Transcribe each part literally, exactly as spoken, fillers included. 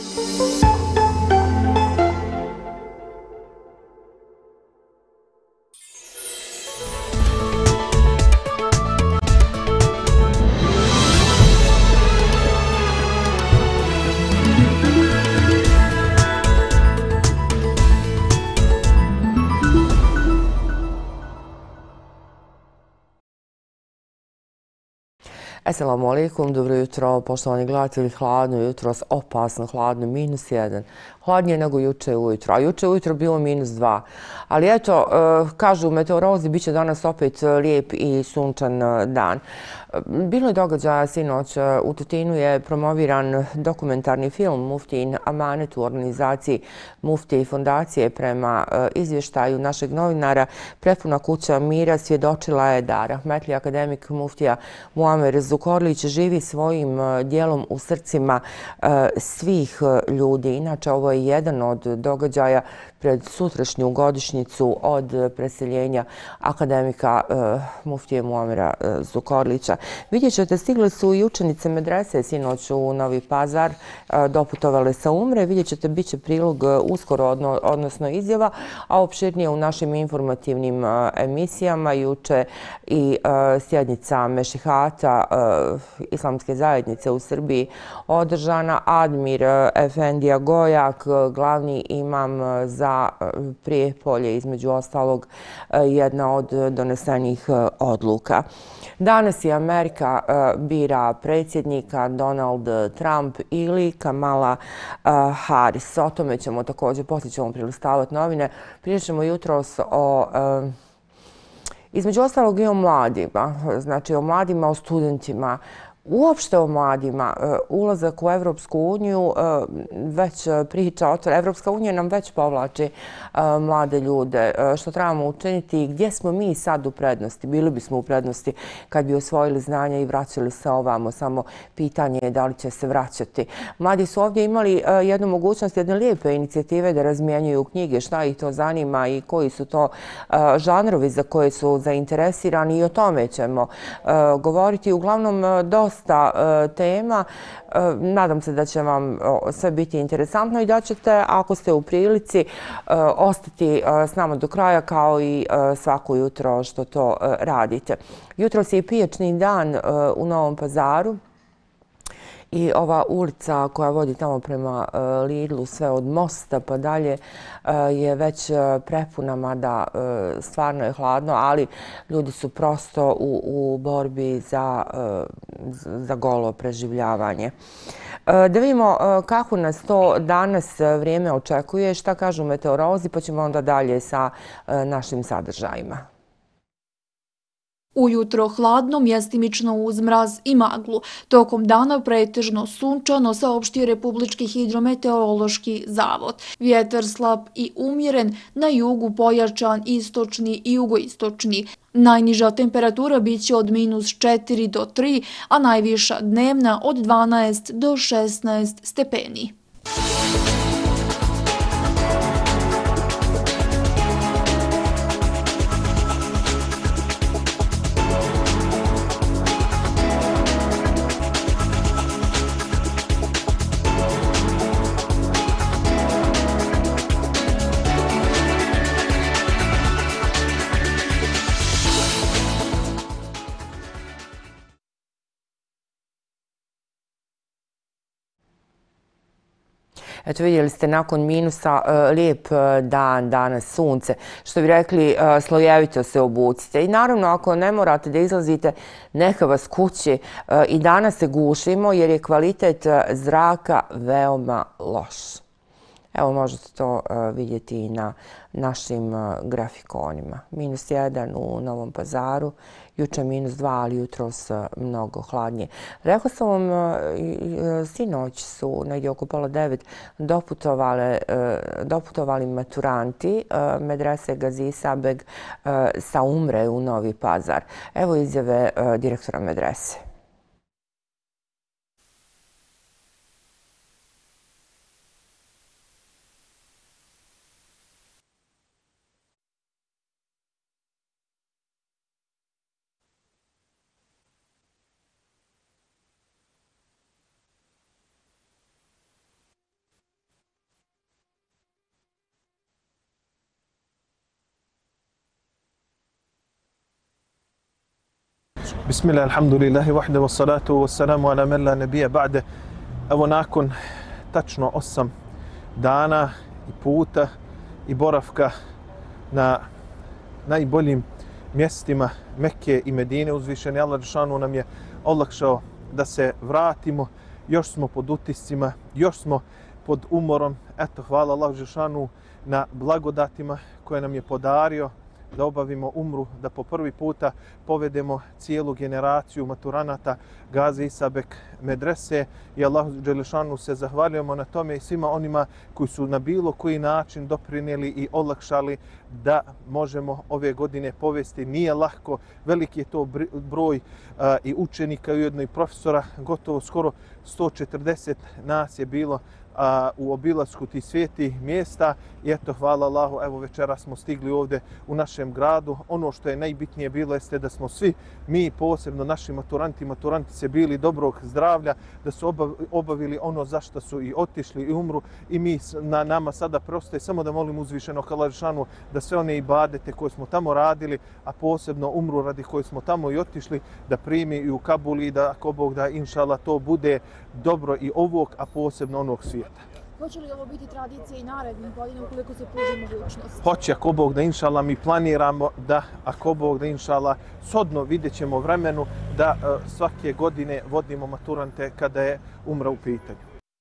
Assalamu alaikum, dobro jutro, poštovani gledatelji. Hladno jutro, opasno hladno, minus jedan. Hladnije nego juče ujutro, a juče ujutro bilo minus dva. Ali eto, kažu meteorolozi, bit će danas opet lijep i sunčan dan. Bilo je događaja sinoć. U Tutinu je promoviran dokumentarni film Muftijin amanet u organizaciji Muftije i fondacije. Prema izvještaju našeg novinara, prepuna kuća mira svjedočila je da rahmetli akademik muftija Muamer Zukorlić živi svojim dijelom u srcima svih ljudi. Inače, ovo je jedan od događaja pred sutrašnju godišnjicu od preseljenja akademika muftije Muamera Zukorlića. Vidjet ćete, stigle su i učenice medrese sinoć u Novi Pazar, doputovale sa Umre. Vidjet ćete, bit će prilog uskoro, odnosno izjava, a opširnije u našim informativnim emisijama. Juče i sjednica mešihata Islamske zajednice u Srbiji održana. Admir Efendija Gojak, glavni imam za Prijepolje, između ostalog jedna od donesenih odluka. Danas i Amerika bira predsjednika, Donald Trump ili Kamala Harris. O tome ćemo također, poslije ćemo prilistavati novine. Pričat ćemo jutros o, između ostalog, i o mladima. Znači o mladima, o studentima, uopšte o mladima. Ulazak u Evropsku uniju već priča otvara. Evropska unija nam već povlači mlade ljude. Što trebamo učiniti i gdje smo mi sad u prednosti? Bili bismo u prednosti kad bi osvojili znanja i vraćali se ovamo. Samo pitanje je da li će se vraćati. Mladi su ovdje imali jednu mogućnost, jedne lijepe inicijative da razmjenjuju knjige. Šta ih to zanima i koji su to žanrovi za koje su zainteresirani, i o tome ćemo govoriti. Uglavnom, dosta tema. Nadam se da će vam sve biti interesantno i da ćete, ako ste u prilici, ostati s nama do kraja, kao i svako jutro što to radite. Jutros je i pijačni dan u Novom Pazaru. I ova ulica koja vodi tamo prema Lidlu, sve od mosta pa dalje, je već prepuna, mada stvarno je hladno, ali ljudi su prosto u, u borbi za, za golo preživljavanje. Da vidimo kako nas to danas vrijeme očekuje, šta kažu meteorolozi, pa ćemo onda dalje sa našim sadržajima. Ujutro hladno, mjestimično uz mraz i maglu. Tokom dana pretežno sunčano, saopštio Republički hidrometeorološki zavod. Vjetar slab i umjeren, na jugu pojačan istočni i jugoistočni. Najniža temperatura bit će od minus četiri do tri, a najviša dnevna od dvanaest do šesnaest stepeni. Eto, vidjeli ste, nakon minusa lijep dan, danas sunce. Što bi rekli, slojevito se obucite. I naravno, ako ne morate da izlazite, neka vas kući. I danas se gušimo jer je kvalitet zraka veoma loš. Evo, možete to vidjeti i na našim grafikonima. Minus jedan u Novom Pazaru, juče minus dva, ali jutros mnogo hladnije. Rekla sam vam, sinoć su negdje oko pola devet doputovali maturanti medrese Gazi Sabeg sa Umre u Novi Pazar. Evo izjave direktora medrese. Bismillah, alhamdulillahi wahde, wassalatu wassalamu ala man la nabija ba'de. Evo nakon tačno osam dana i puta i boravka na najboljim mjestima Mekke i Medine, uzvišeni Allah dželešanu nam je olakšao da se vratimo. Još smo pod utiscima, još smo pod umorom. Eto, hvala Allah dželešanu na blagodatima koje nam je podario da obavimo umru, da po prvi puta povedemo cijelu generaciju maturanata Gazi Isabek medrese i Allahu dželešanu se zahvaljujemo na tome i svima onima koji su na bilo koji način doprinijeli i olakšali da možemo ove godine povesti. Nije lahko, veliki je to broj a, i učenika i ujedno i profesora, gotovo skoro sto četrdeset nas je bilo a, u obilasku tih svijetih mjesta i eto, hvala Allahu, evo večera smo stigli ovdje u našem gradu. Ono što je najbitnije bilo jeste da smo svi, mi posebno naši maturanti, maturantice bili dobrog zdravlja, da su obavili ono za što su i otišli i umru i mi na nama sada preostaje samo da molim uzvišenog Allah dželešanu da sve one ibadete koje smo tamo radili, a posebno umru radi koje smo tamo i otišli, da primi i u Kabuli i da ako Bog da inšala to bude dobro i ovog, a posebno onog svijeta. Hoće li ovo biti tradicija i narednih godina ukoliko se pruži mogućnost? Hoće, ako Bog da inšala, mi planiramo da, ako Bog da inšala, shodno vidjet ćemo vremenu da uh, svake godine vodimo maturante kada je umra u pitanju.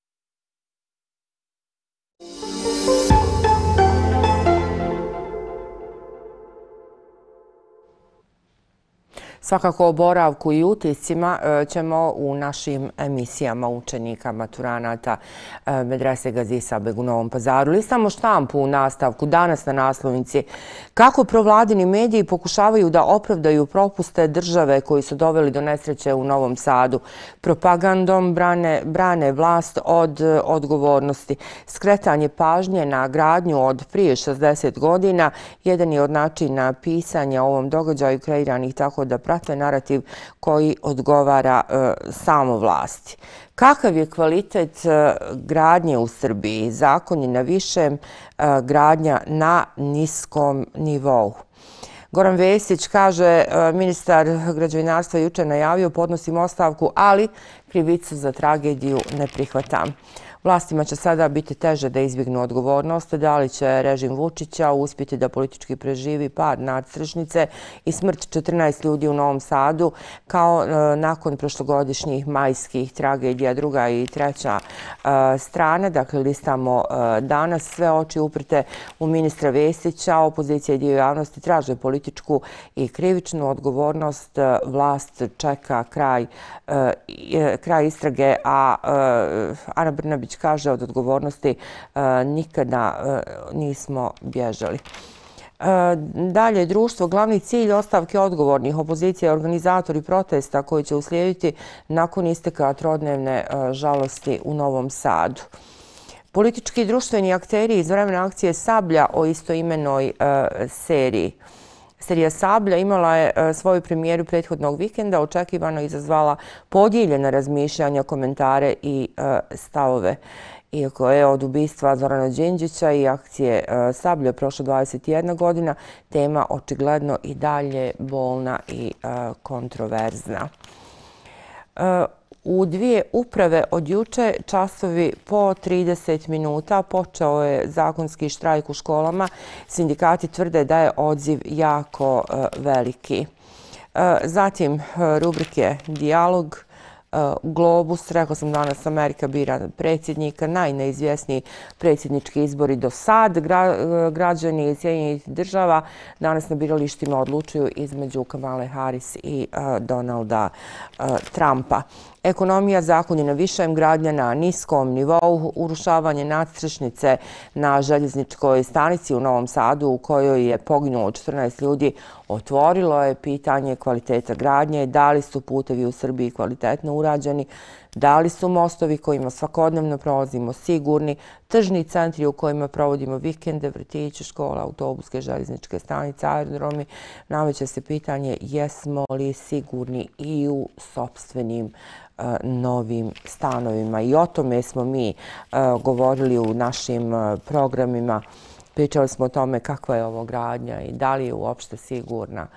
Svakako o boravku i utiscima ćemo u našim emisijama učenika maturanata medrese Gazi Isabek u Novom Pazaru. Listamo štampu u nastavku danas na naslovnici kako provladini mediji pokušavaju da opravdaju propuste države koji su doveli do nesreće u Novom Sadu. Propagandom brane, brane vlast od odgovornosti. Skretanje pažnje na gradnju od prije šezdeset godina jedan je od načina pisanja o ovom događaju kreiranih tako da prate narativ koji odgovara e, samo vlasti. Kakav je kvalitet e, gradnje u Srbiji? Zakon je na višem, e, gradnja na niskom nivou. Goran Vesić kaže, e, ministar građevinarstva juče najavio podnosim ostavku, ali krivicu za tragediju ne prihvatam. Vlastima će sada biti teže da izbjegnu odgovornost, da li će režim Vučića uspjeti da politički preživi pad nadstrešnice i smrt četrnaest ljudi u Novom Sadu, kao e, nakon prošlogodišnjih majskih tragedija, druga i treća e, strana. Dakle, listamo e, danas sve oči uprte u ministra Vesića. Opozicija i dio javnosti traže političku i krivičnu odgovornost. Vlast čeka kraj, e, kraj istrage, a e, Ana Brnabić kaže od odgovornosti e, nikada e, nismo bježali. E, dalje, društvo, glavni cilj ostavke odgovornih opozicija i organizatori protesta koji će uslijediti nakon isteka trodnevne e, žalosti u Novom Sadu. Politički i društveni akteri iz vremena akcije Sablja o istoimenoj e, seriji. Serija Sablja imala je svoju premijeru prethodnog vikenda, očekivano izazvala podijeljena razmišljanja, komentare i stavove. Iako je od ubistva Zorana Đinđića i akcije Sablja prošlo dvadeset jedna godina, tema očigledno i dalje bolna i kontroverzna. U dvije uprave od juče, časovi po trideset minuta, počeo je zakonski štrajk u školama. Sindikati tvrde da je odziv jako veliki. Zatim rubrike Dijalog, Globus, rekao sam danas Amerika bira predsjednika, najneizvjesniji predsjednički izbori do sad. Građani Sjedinjenih država danas na biralištima odlučuju između Kamale Harris i Donalda Trumpa. Ekonomija, zakon je na višem, gradnja na niskom nivou, urušavanje nadstrešnice na željezničkoj stanici u Novom Sadu u kojoj je poginulo četrnaest ljudi, otvorilo je pitanje kvaliteta gradnje, da li su putevi u Srbiji kvalitetno urađeni, da li su mostovi kojima svakodnevno prolazimo sigurni, tržni centri u kojima provodimo vikende, vrtići, škola, autobuske, željezničke stanice, aerodromi. Nameće se pitanje jesmo li sigurni i u sopstvenim novim stanovima. I o tome smo mi govorili u našim programima. Pričali smo o tome kakva je ovo gradnja i da li je uopšte sigurna.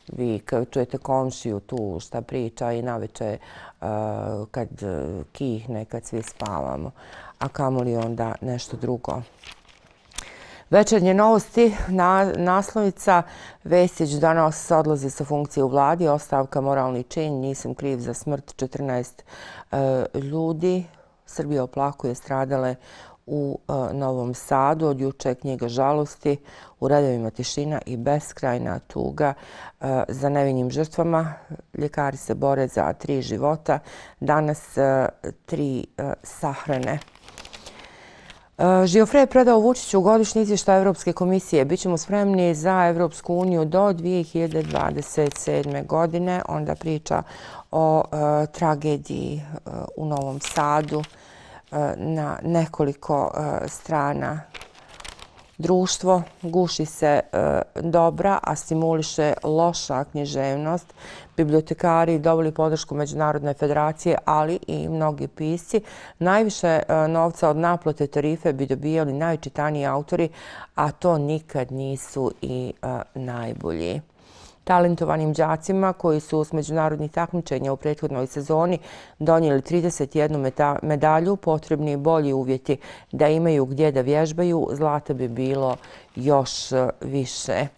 vi kad čujete komšiju tu šta priča i naveče kad kihne, kad svi spavamo, a kamoli onda nešto drugo. Večernje novosti, naslovnica, Vesić danas odlazi sa funkcije u vladi, ostavka moralni čin, nisam kriv za smrt četrnaest ljudi. Srbija oplakuje stradale u Novom Sadu. Od juče knjiga žalosti, u redovima tišina i beskrajna tuga za nevinim žrtvama. Ljekari se bore za tri života, danas tri sahrane. Žiofre je predao Vučiću godišnji izvještaj Evropske komisije. Bićemo spremni za Evropsku uniju do dvije hiljade dvadeset sedme. godine. Onda priča o tragediji u Novom Sadu na nekoliko strana. Društvo guši se dobra, a stimuliše loša književnost. Bibliotekari dobili podršku Međunarodne federacije, ali i mnogi pisci. Najviše novca od naplate tarife bi dobijali najčitaniji autori, a to nikad nisu i najbolji. Talentovanim đacima koji su s međunarodnih takmičenja u prethodnoj sezoni donijeli trideset jednu medalju, potrebni bolji uvjeti da imaju gdje da vježbaju, zlata bi bilo još više.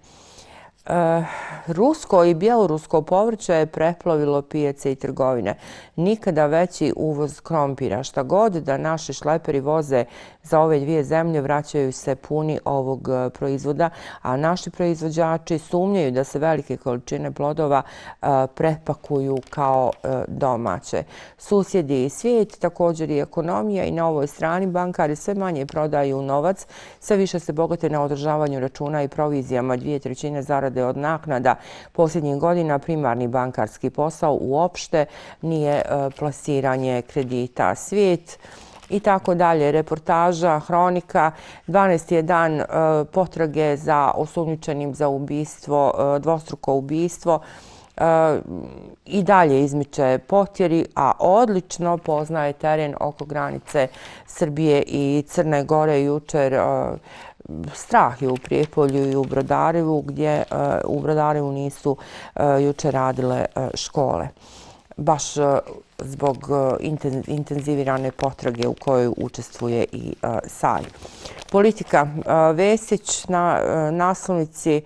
Rusko i bjelorusko povrće je preplavilo pijace i trgovine. Nikada veći uvoz krompira. Šta god da naši šleperi voze za ove dvije zemlje, vraćaju se puni ovog proizvoda, a naši proizvođači sumnjaju da se velike količine plodova prepakuju kao domaće. Susjedi i svijet, također i ekonomija, i na ovoj strani bankari sve manje prodaju novac, sve više se bogate na održavanju računa i provizijama. Dvije trećine zarade od naknada posljednjih godina primarni bankarski posao uopšte nije plasiranje kredita. Svijet i tako dalje. Reportaža, hronika. dvanaesti je dan potrage za osumnjičenim za ubistvo, dvostruko ubistvo. I dalje izmiče potjeri, a odlično poznaje teren oko granice Srbije i Crne Gore. Jučer strah je u Prijepolju i u Brodarevu, gdje u Brodarevu nisu jučer radile škole. Baš zbog intenzivirane potrage u kojoj učestvuje i Salj. Politika. Vesić na naslovnici,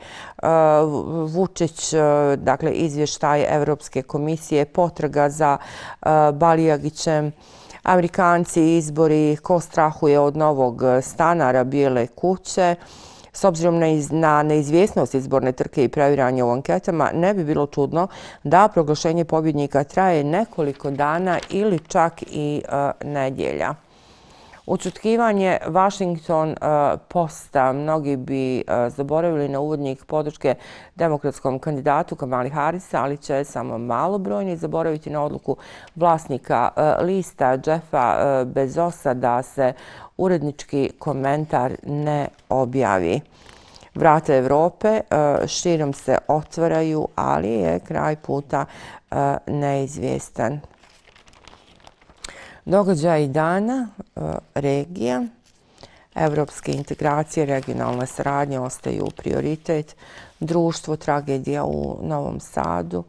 Vučić, dakle izvještaj Evropske komisije, potraga za Balijagićem, Amerikanci, izbori, ko strahuje od novog stanara Bijele kuće. S obzirom na neizvjesnost izborne trke i previranje u anketama, ne bi bilo čudno da proglašenje pobjednika traje nekoliko dana ili čak i nedjelja. Ućutkivanje Washington Posta. Mnogi bi zaboravili na uvodnik podrške demokratskom kandidatu Kamali Harrisa, ali će samo malobrojni zaboraviti na odluku vlasnika lista Jeffa Bezosa da se urednički komentar ne objavi. Vrata Evrope širom se otvaraju, ali je kraj puta neizvjestan. Događaj dana, regija, evropske integracije, regionalna saradnja ostaju prioritet. Društvo, tragedija u Novom Sadu,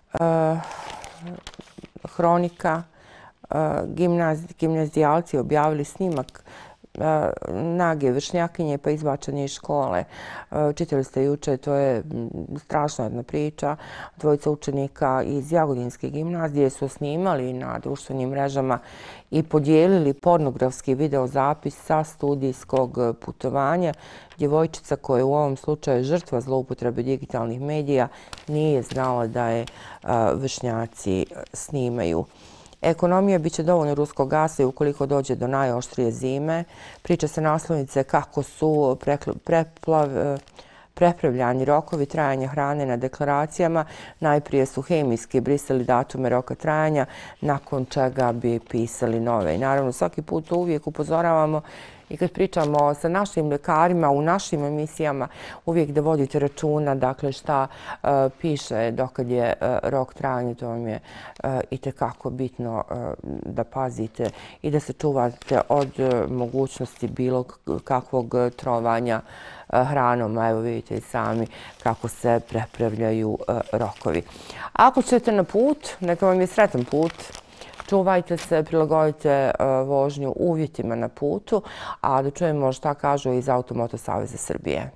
hronika, gimnazijalci objavili snimak nage vršnjakinje pa izbačanje iz škole. Čitali ste juče, to je strašna jedna priča. Dvojica učenika iz Jagodinske gimnazije su snimali na društvenim mrežama i podijelili pornografski videozapis sa studijskog putovanja. Djevojčica koja je u ovom slučaju žrtva zloupotrebe digitalnih medija nije znala da je vršnjaci snimaju. Ekonomija biće dovoljno ruskog gasa i ukoliko dođe do najoštrije zime. Priča se naslovnice kako su prepravljani rokovi trajanja hrane na deklaracijama. Najprije su hemijski brisali datume roka trajanja, nakon čega bi pisali nove. I naravno svaki put uvijek upozoravamo i kad pričamo sa našim ljekarima u našim emisijama, uvijek da vodite računa dakle šta uh, piše dokad je uh, rok trajanja. To vam je uh, itekako bitno uh, da pazite i da se čuvate od uh, mogućnosti bilo kakvog trovanja uh, hranom. Evo vidite vidite i sami kako se prepravljaju rokovi. Ako ćete na put, neka vam je sretan put. Čuvajte se, prilagodite vožnju uvjetima na putu, a da čujemo šta kažu iz Automoto Saveza Srbije.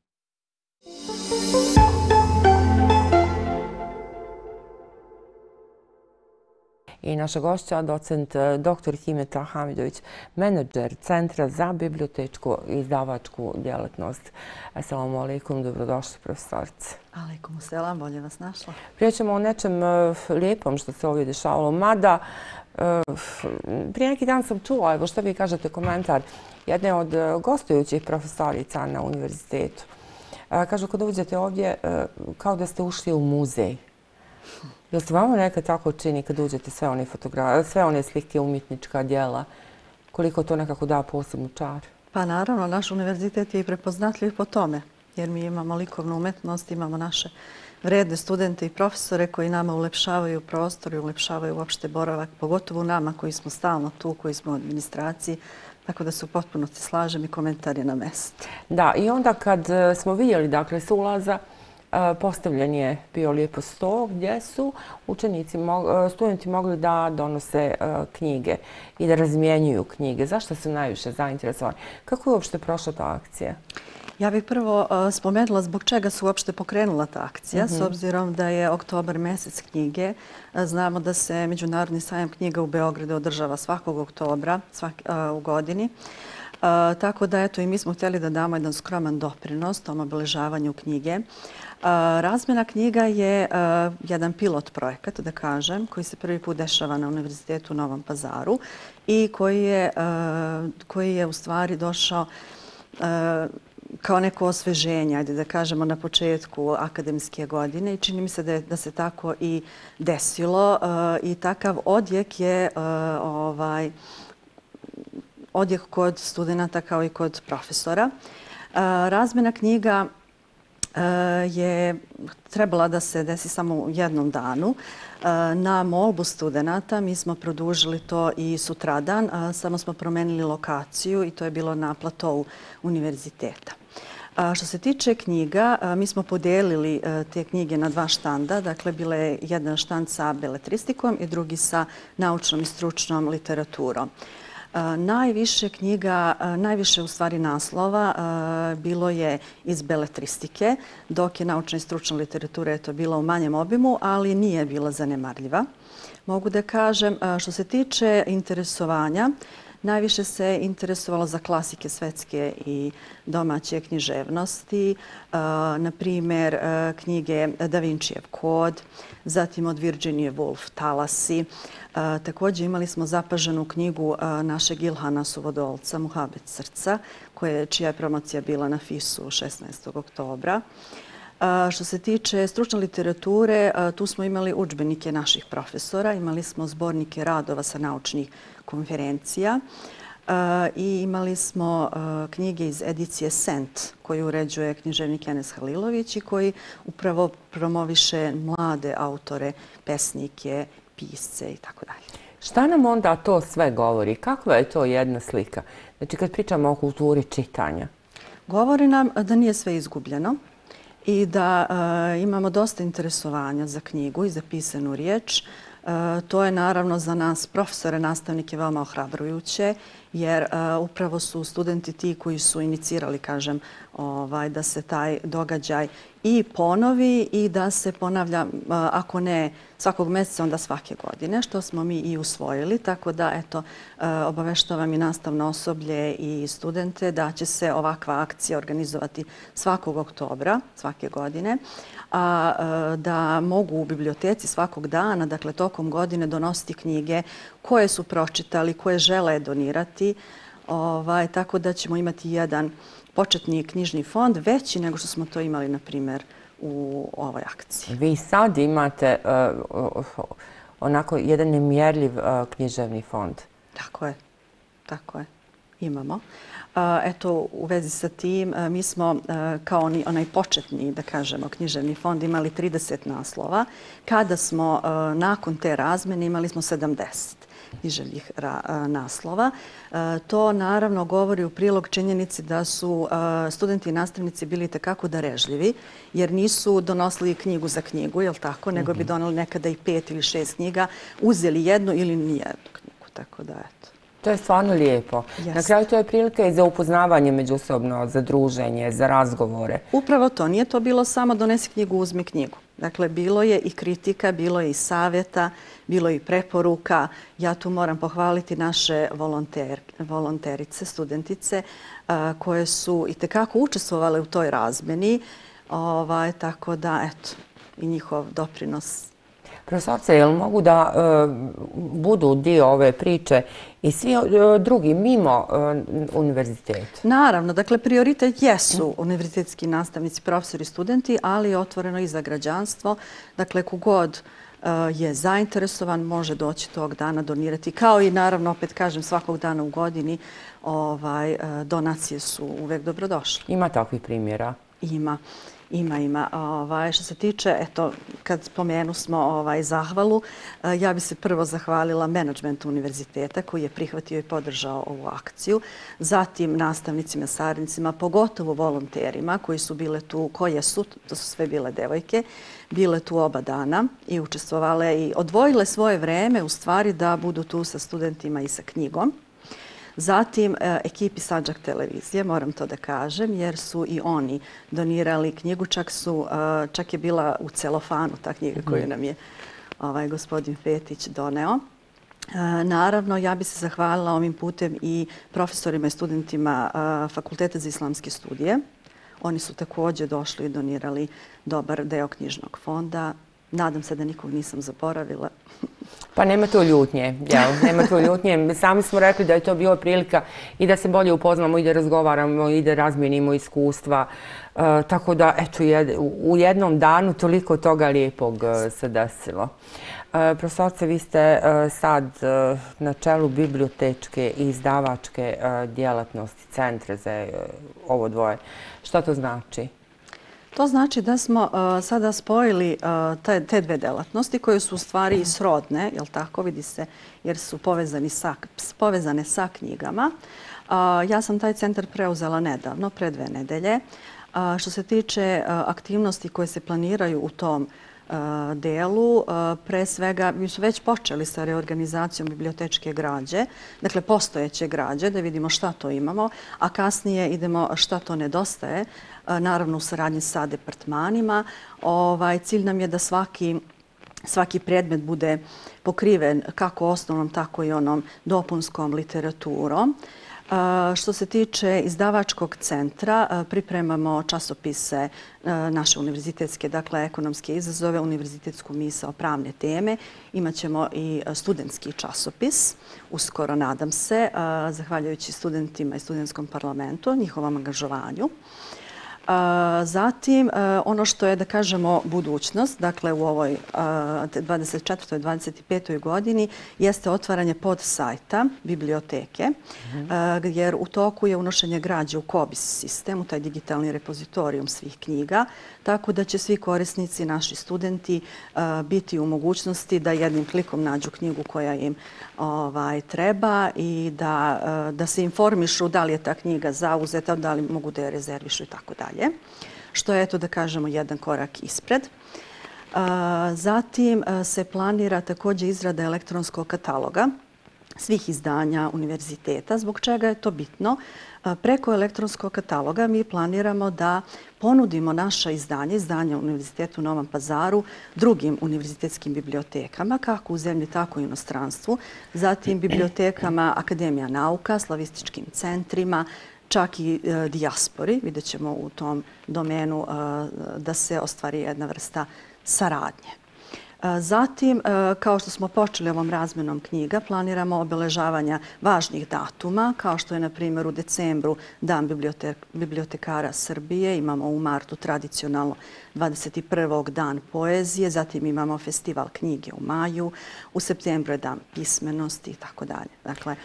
I naša gošća, docent doktor Himeta Hamidović, menadžer Centra za bibliotečku i izdavačku djelatnost. Assalamu alaikum, dobrodošli profesorice. Alaikum selam, bolje vas našla. Pričamo o nečem lijepom što se ovdje dešavalo, mada prije neki dan sam čula, evo što vi kažete komentar, jedne od gostujućih profesorica na univerzitetu. Kažu, kad uđete ovdje, kao da ste ušli u muzej. Jel se vama nekad tako čini kad uđete sve one fotografije, sve one slike, umjetnička djela, koliko to nekako da posebnu čar? Pa naravno, naš univerzitet je i prepoznatljiv po tome, jer mi imamo likovnu umetnost, imamo naše vredne studente i profesore koji nama ulepšavaju prostor i ulepšavaju uopšte boravak, pogotovo nama koji smo stalno tu, koji smo u administraciji, tako da se u potpunosti slažem i komentar je na mestu. Da, i onda kad smo vidjeli, dakle, s ulaza, postavljen je bio lijepo sto gdje su učenici, studenti mogli da donose knjige i da razmjenjuju knjige. Zašto su najviše zainteresovani? Kako je uopšte prošla ta akcija? Ja bih prvo spomenula zbog čega su uopšte pokrenula ta akcija, s obzirom da je oktobar mjesec knjige. Znamo da se Međunarodni sajam knjiga u Beogradu održava svakog oktobra u godini. Tako da, eto, i mi smo htjeli da damo jedan skroman doprinos tom obeležavanju knjige. Razmjena knjiga je jedan pilot projekat, da kažem, koji se prvi put dešava na Univerzitetu u Novom Pazaru i koji je, koji je u stvari došao kao neko osveženje, ajde da kažemo, na početku akademske godine i čini mi se da, je, da se tako i desilo i takav odjek je ovaj, odjek kod studenta kao i kod profesora. Razmjena knjiga je trebala da se desi samo u jednom danu. Na molbu studenta mi smo produžili to i sutradan, samo smo promenili lokaciju i to je bilo na platovu univerziteta. Što se tiče knjiga, mi smo podijelili te knjige na dva štanda. Dakle, bila je jedan štand sa beletristikom i drugi sa naučnom i stručnom literaturom. Najviše knjiga, najviše u stvari naslova bilo je iz beletristike, dok je naučna i stručna literatura eto bila u manjem obimu, ali nije bila zanemarljiva. Mogu da kažem, što se tiče interesovanja, najviše se interesovalo za klasike svetske i domaće književnosti, na primjer knjige Da Vincijev kod, zatim od Virginie Woolf Talasi. Također imali smo zapaženu knjigu našeg Ilhana Suvodolca, Muhabet srca, čija je promocija bila na fisu šesnaestog oktobra. Što se tiče stručne literature, tu smo imali udžbenike naših profesora, imali smo zbornike radova sa naučnih konferencija i imali smo knjige iz edicije Sent koju uređuje književnik Enes Halilović i koji upravo promoviše mlade autore, pesnike, pisce i tako dalje. Šta nam onda to sve govori? Kakva je to jedna slika? Znači, kad pričamo o kulturi čitanja. Govori nam da nije sve izgubljeno i da imamo dosta interesovanja za knjigu i za pisanu riječ. To je naravno za nas profesore, nastavnike veoma ohrabrujuće, jer upravo su studenti ti koji su inicirali, kažem, da se taj događaj i ponovi i da se ponavlja, ako ne svakog mjeseca, onda svake godine, što smo mi i usvojili. Tako da, eto, obaveštavam i nastavno osoblje i studente da će se ovakva akcija organizovati svakog oktobra, svake godine, a da mogu u biblioteci svakog dana, dakle tokom godine, donositi knjige koje su pročitali, koje žele donirati, ovaj, tako da ćemo imati jedan početni knjižni fond, veći nego što smo to imali, na primjer, u ovoj akciji. Vi sad imate uh, onako jedan nemjerljiv uh, književni fond. Tako je, tako je, imamo. Eto, u vezi sa tim, mi smo kao onaj početni, da kažemo, književni fond imali trideset naslova. Kada smo nakon te razmene imali smo sedamdeset. književnih naslova. To naravno govori u prilog činjenici da su studenti i nastavnici bili itekako darežljivi, jer nisu donosili knjigu za knjigu, jel tako, nego bi doneli nekada i pet ili šest knjiga, uzeli jednu ili nijednu knjigu, tako da eto. To je stvarno lijepo. Na kraju to je prilika i za upoznavanje međusobno, za druženje, za razgovore. Upravo to. Nije to bilo samo donesi knjigu, uzmi knjigu. Dakle, bilo je i kritika, bilo je i savjeta, bilo je i preporuka. Ja tu moram pohvaliti naše volonterice, studentice, koje su itekako učestvovale u toj razmjeni. Tako da, eto, i njihov doprinos. Profesorce, jel mogu da budu dio ove priče i svi drugi mimo univerziteta? Naravno, dakle, prioritet jesu univerzitetski nastavnici, profesori, studenti, ali je otvoreno i za građanstvo. Dakle, kogod je zainteresovan može doći tog dana donirati. Kao i, naravno, opet kažem, svakog dana u godini donacije su uvek dobrodošle. Ima takvih primjera? Ima. Ima, ima. Što se tiče, eto, kad spomenu smo zahvalu, ja bi se prvo zahvalila menadžmentu univerziteta koji je prihvatio i podržao ovu akciju. Zatim nastavnicima, saradnicima, pogotovo volonterima koji su bile tu, koje su, to su sve bile devojke, bile tu oba dana i učestvovale i odvojile svoje vreme u stvari da budu tu sa studentima i sa knjigom. Zatim ekipi Sandžak televizije, moram to da kažem, jer su i oni donirali knjigu, čak je bila u celofanu ta knjiga koju nam je gospodin Fetić doneo. Naravno, ja bi se zahvalila ovim putem i profesorima i studentima Fakulteta za islamske studije. Oni su također došli i donirali dobar deo knjižnog fonda. Nadam se da nikog nisam zaboravila. Pa nema to ljutnje, jel? Nema to ljutnje. Sami smo rekli da je to bila prilika i da se bolje upoznamo i da razgovaramo i da razmijenimo iskustva. Tako da, eto, u jednom danu toliko toga lijepog se desilo. Profesorce, vi ste sad na čelu bibliotečke i izdavačke djelatnosti, centre za ovo dvoje. Šta to znači? To znači da smo sada spojili te dve delatnosti koje su u stvari srodne, jel tako, vidi se, jer su povezane sa knjigama. Ja sam taj centar preuzela nedavno, pre dve nedelje. Što se tiče aktivnosti koje se planiraju u tom delu, pre svega, mi smo već počeli sa reorganizacijom bibliotečke građe, dakle postojeće građe, da vidimo šta to imamo, a kasnije idemo šta to nedostaje, naravno u saradnji sa departmanima. Cilj nam je da svaki predmet bude pokriven kako osnovnom, tako i onom dopunskom literaturom. Što se tiče izdavačkog centra, pripremamo časopise naše univerzitetske, dakle ekonomske izazove, univerzitetsku misao, pravne teme. Imaćemo i studentski časopis, uskoro nadam se, zahvaljujući studentima i studentskom parlamentu, njihovom angažovanju. Zatim, ono što je, da kažemo, budućnost, dakle u ovoj dvadeset četvrtoj dvadeset petoj godini, jeste otvaranje podsajta biblioteke, jer u toku je unošenje građe u KOBIS sistem, u taj digitalni repozitorijum svih knjiga, tako da će svi korisnici, naši studenti, biti u mogućnosti da jednim klikom nađu knjigu koja im treba i da se informišu da li je ta knjiga zauzeta, da li mogu da je rezervišu i tako dalje. Što je, eto da kažemo, jedan korak ispred. Zatim se planira također izrada elektronskog kataloga svih izdanja univerziteta. Zbog čega je to bitno? Preko elektronskog kataloga mi planiramo da ponudimo naša izdanja, izdanja Univerzitetu u Novom Pazaru, drugim univerzitetskim bibliotekama, kako u zemlji, tako i u inostranstvu, zatim bibliotekama Akademija nauka, slavističkim centrima, čak i dijaspori. Vidjet ćemo u tom domenu da se ostvari jedna vrsta saradnje. Zatim, kao što smo počeli ovom razmjenom knjiga, planiramo obeležavanja važnih datuma, kao što je, na primjer, u decembru Dan bibliotekara Srbije, imamo u martu tradicionalno dvadeset prvog Dan poezije, zatim imamo festival knjige u maju, u septembru je Dan pismenosti i tako dalje. Dakle,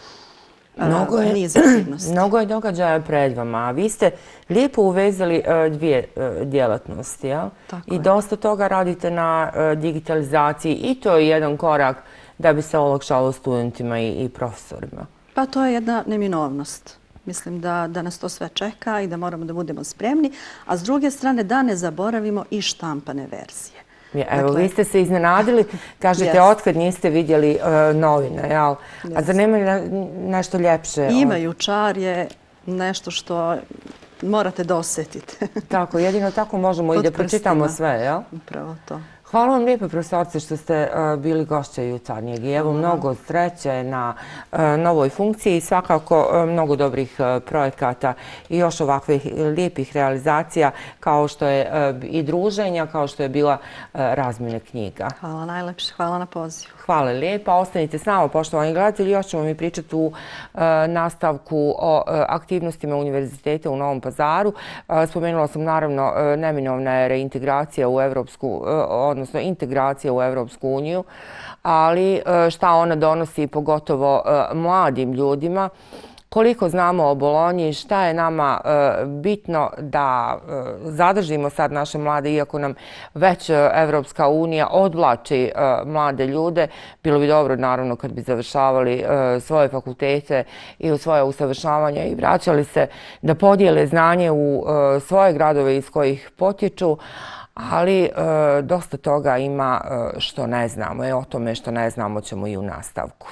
Mnogo je događaja pred vama, a vi ste lijepo uvezali dvije djelatnosti, jel? I dosta toga radite na digitalizaciji i to je jedan korak da bi se olakšalo studentima i profesorima? Pa to je jedna neminovnost. Mislim da, da nas to sve čeka i da moramo da budemo spremni, a s druge strane da ne zaboravimo i štampane verzije. Evo, dakle, vi ste se iznenadili, kažete, yes. Otkad niste vidjeli uh, novine, jel? Yes. A zar nemaju nešto ljepše? Imaju, čar je nešto što morate da osjetite. Tako, jedino tako možemo i da pročitamo sve, jel? Upravo to. Hvala vam lijepo, profesorce, što ste uh, bili gošće jutarnjeg i evo mnogo sreće na uh, novoj funkciji i svakako uh, mnogo dobrih uh, projekata i još ovakvih lijepih realizacija kao što je uh, i druženja, kao što je bila uh, razmjena knjiga. Hvala najlepše, hvala na pozivu. Hvala lijepa. Ostanite s nama, poštovani gledatelji. Još ćemo mi pričati u e, nastavku o e, aktivnostima Univerziteta u Novom Pazaru. E, spomenula sam naravno e, neminovna je reintegracija u Evropsku, e, odnosno integracija u Evropsku uniju, ali e, šta ona donosi pogotovo e, mladim ljudima. Koliko znamo o Bolonji, šta je nama e, bitno da e, zadržimo sad naše mlade, iako nam već e, Evropska unija odvlači e, mlade ljude. Bilo bi dobro, naravno, kad bi završavali e, svoje fakultete i u svoje usavršavanje i vraćali se da podijele znanje u e, svoje gradove iz kojih potječu, ali e, dosta toga ima e, što ne znamo. E, o tome što ne znamo ćemo i u nastavku.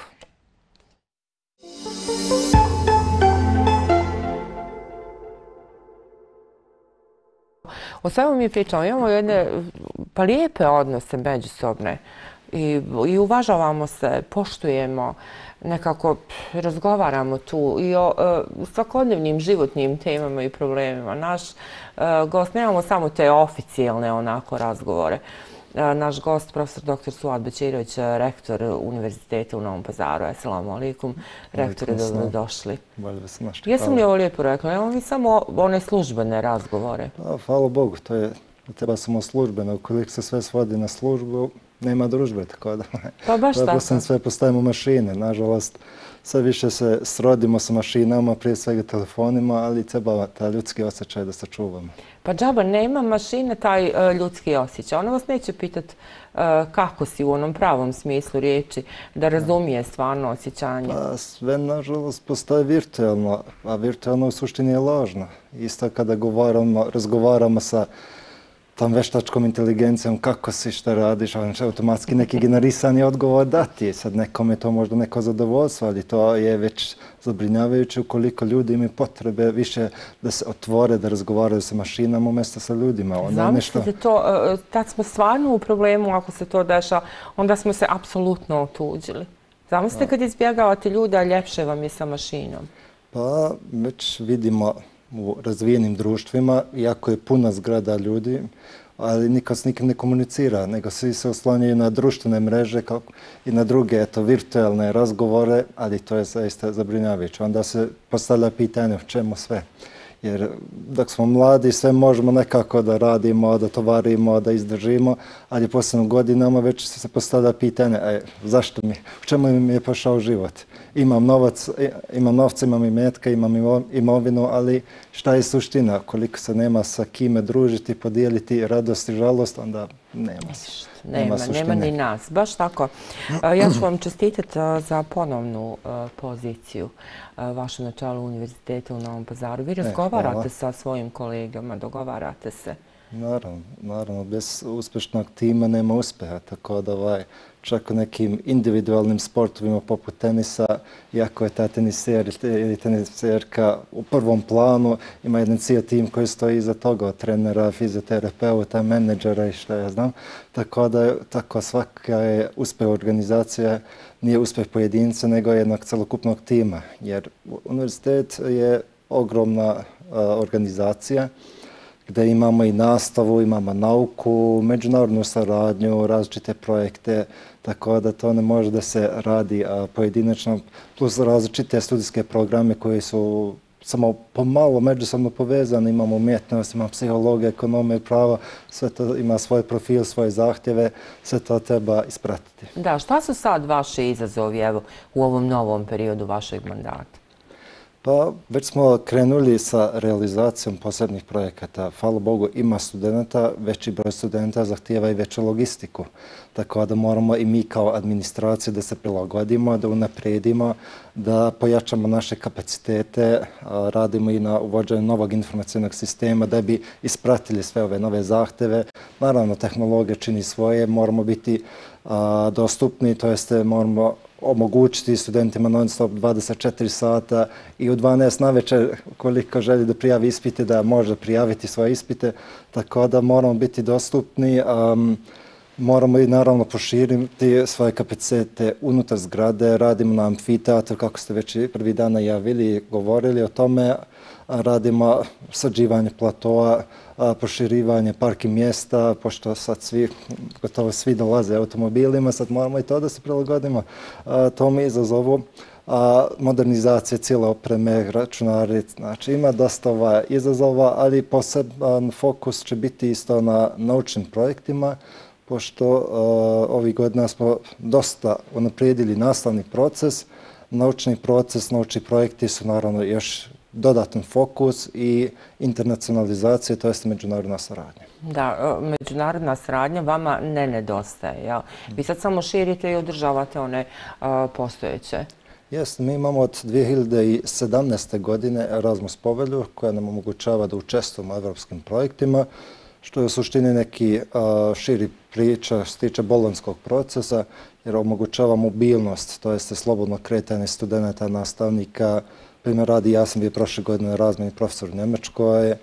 O svemu mi pričamo, imamo jedne pa lijepe odnose međusobne i, i uvažavamo se, poštujemo, nekako razgovaramo tu i o e, svakodnevnim životnim temama i problemima. Naš e, gost, nemamo samo te oficijalne onako razgovore. E, naš gost, profesor doktor Suad Bećirović, rektor Univerziteta u Novom Pazaru. Assalamu alaikum. Rektore, dobro došli. Jesam li ovo lijepo rekla? Imamo mi samo one službene razgovore. Pa, hvala Bogu, to je, treba samo službeno. Ukoliko se sve svodi na službu, nema družbe, tako da... Pa baš tako. Sam sve postavimo mašine. Nažalost, sve više se srodimo sa mašinama, prije svega telefonima, ali treba taj ljudski osjećaj da sačuvamo. Pa džaba, nema mašine taj uh, ljudski osjećaj. Ona vas neće pitat uh, kako si u onom pravom smislu riječi, da razumije stvarno osjećanje. Pa sve, nažalost, postoje virtualno, a virtualno u suštini je lažno. Isto kada govoramo, razgovaramo sa tom veštačkom inteligencijom, kako si, šta radiš, on će automatski neki generisani odgovor dati. Sad nekom je to možda neko zadovoljstvo, ali to je već zabrinjavajuće ukoliko ljudi imaju potrebe više da se otvore, da razgovaraju sa mašinama umjesto sa ljudima. Zamislite to, tad smo stvarno u problemu ako se to deša, onda smo se apsolutno otuđili. Zamislite kad izbjegavate ljude, a ljepše vam je sa mašinom. Pa već vidimo u razvijenim društvima, iako je puna zgrada ljudi, ali niko s nikim ne komunicira, nego svi se oslanjaju na društvene mreže kako, i na druge eto, virtualne razgovore, ali to je zaista zabrinjavajuće. Onda se postavlja pitanje o čemu sve. Jer dok smo mladi sve možemo nekako da radimo, da tovarimo, da izdržimo, ali posljednom godinama već se postavlja pitanje e, zašto mi, u čemu mi je pošao život. Imam novac, imam novca, imam imetka, imam imovinu, ali šta je suština? Koliko se nema sa kime družiti, podijeliti radost i žalost, onda nema se. Nema, nema ni nas. Baš tako. Ja ću vam čestitati za ponovnu poziciju vašu na čelu Univerziteta u Novom Pazaru. Vi razgovarate sa svojim kolegama, dogovarate se. Naravno, naravno. Bez uspješnog tima nema uspjeha, tako da ovaj, čak u nekim individualnim sportovima poput tenisa, iako je ta teniser ili teniserka u prvom planu, ima jedan cijel tim koji stoji iza toga, od trenera, fizioterapeuta, menadžera i što ja znam. Tako da tako svaka je uspjeh organizacije, nije uspjeh pojedinca, nego jednog celokupnog tima. Jer univerzitet je ogromna uh, organizacija, gdje imamo i nastavu, imamo nauku, međunarodnu saradnju, različite projekte, tako da to ne može da se radi pojedinačno, plus različite studijske programe koji su samo pomalo međusobno povezani. Imamo umjetnost, imamo psihologiju, ekonomiju, pravo, sve to ima svoj profil, svoje zahtjeve, sve to treba ispratiti. Da, šta su sad vaši izazovi evo, u ovom novom periodu vašeg mandata? Pa već smo krenuli sa realizacijom posebnih projekata. Hvala Bogu, ima studenta, veći broj studenta zahtijeva i veću logistiku. Tako da moramo i mi kao administracija da se prilagodimo, da unaprijedimo, da pojačamo naše kapacitete, radimo i na uvođenju novog informacijnog sistema da bi ispratili sve ove nove zahteve. Naravno, tehnologija čini svoje, moramo biti dostupni, to jeste moramo omogućiti studentima non stop dvadeset četiri sata i u dvanaest navečer koliko želi da prijavi ispite da može prijaviti svoje ispite, tako da moramo biti dostupni. Um, moramo i naravno proširiti svoje kapacitete unutar zgrade, radimo na amfiteatru, kako ste već prvi dan najavili i govorili o tome, radimo sađivanje platoa, proširivanje parking mjesta, pošto sad svi, gotovo svi dolaze automobilima, sad moramo i to da se prilagodimo tome izazovu. Modernizacija cijele opreme, računari, znači ima dosta izazova, ali poseban fokus će biti isto na naučnim projektima, pošto ovih godina smo dosta unaprijedili nastavni proces. Naučni proces, naučni projekti su naravno još dodatan fokus i internacionalizacija, to jest međunarodna saradnja. Da, međunarodna saradnja vama ne nedostaje, jel? Vi sad samo širite i održavate one postojeće. Jeste, mi imamo od dvije hiljade sedamnaeste. godine Erasmus povelju koja nam omogućava da učestvujemo u evropskim projektima, što je u suštini neki širi priča što se tiče bolonjskog procesa, jer omogućava mobilnost, to jeste slobodno kretanje studenta, nastavnika. Primjer radi, ja sam bio prošle godine razmjeni profesor u Njemačkoj,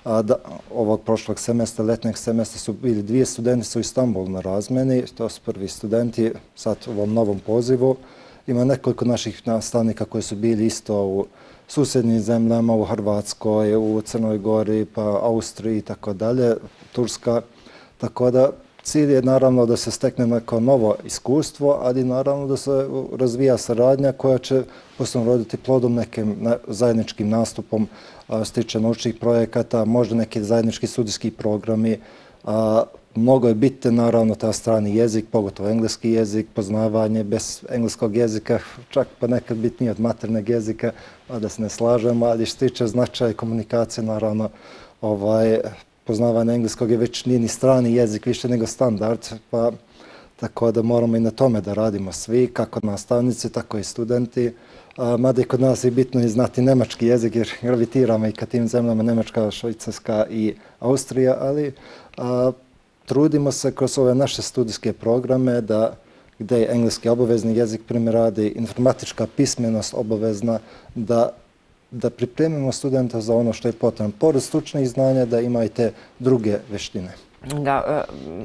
ovog prošlog semestra, letnjeg semestra su bili dvije studentice u Istanbulu na razmjeni, to su prvi studenti sad u ovom novom pozivu. Ima nekoliko naših nastavnika koji su bili isto u susjednim zemljama, u Hrvatskoj, u Crnoj Gori, pa Austriji i tako dalje, Turska. Tako da cilj je naravno da se stekne neko novo iskustvo, ali naravno da se razvija saradnja koja će poslije roditi plodom nekim zajedničkim nastupom, stiče naučnih projekata, možda neki zajednički studijski programi. Mnogo je bitno naravno ta strani jezik, pogotovo engleski jezik, poznavanje bez engleskog jezika, čak pa nekad bitnije od maternog jezika, da se ne slažemo, ali što se tiče značaja komunikacije, naravno, ovaj, poznavanje engleskog je već nije ni strani jezik više nego standard, pa tako da moramo i na tome da radimo svi, kako nastavnici, tako i studenti. Mada i kod nas je bitno i znati nemački jezik jer gravitiramo i ka tim zemljama Nemačka, Švajcarska i Austrija, ali a, trudimo se kroz ove naše studijske programe da gdje je engleski obavezni jezik, primjer radi, informatička pismenost obavezna, da da pripremimo studenta za ono što je potrebno. Pored stručnih znanja da ima i te druge veštine. Da,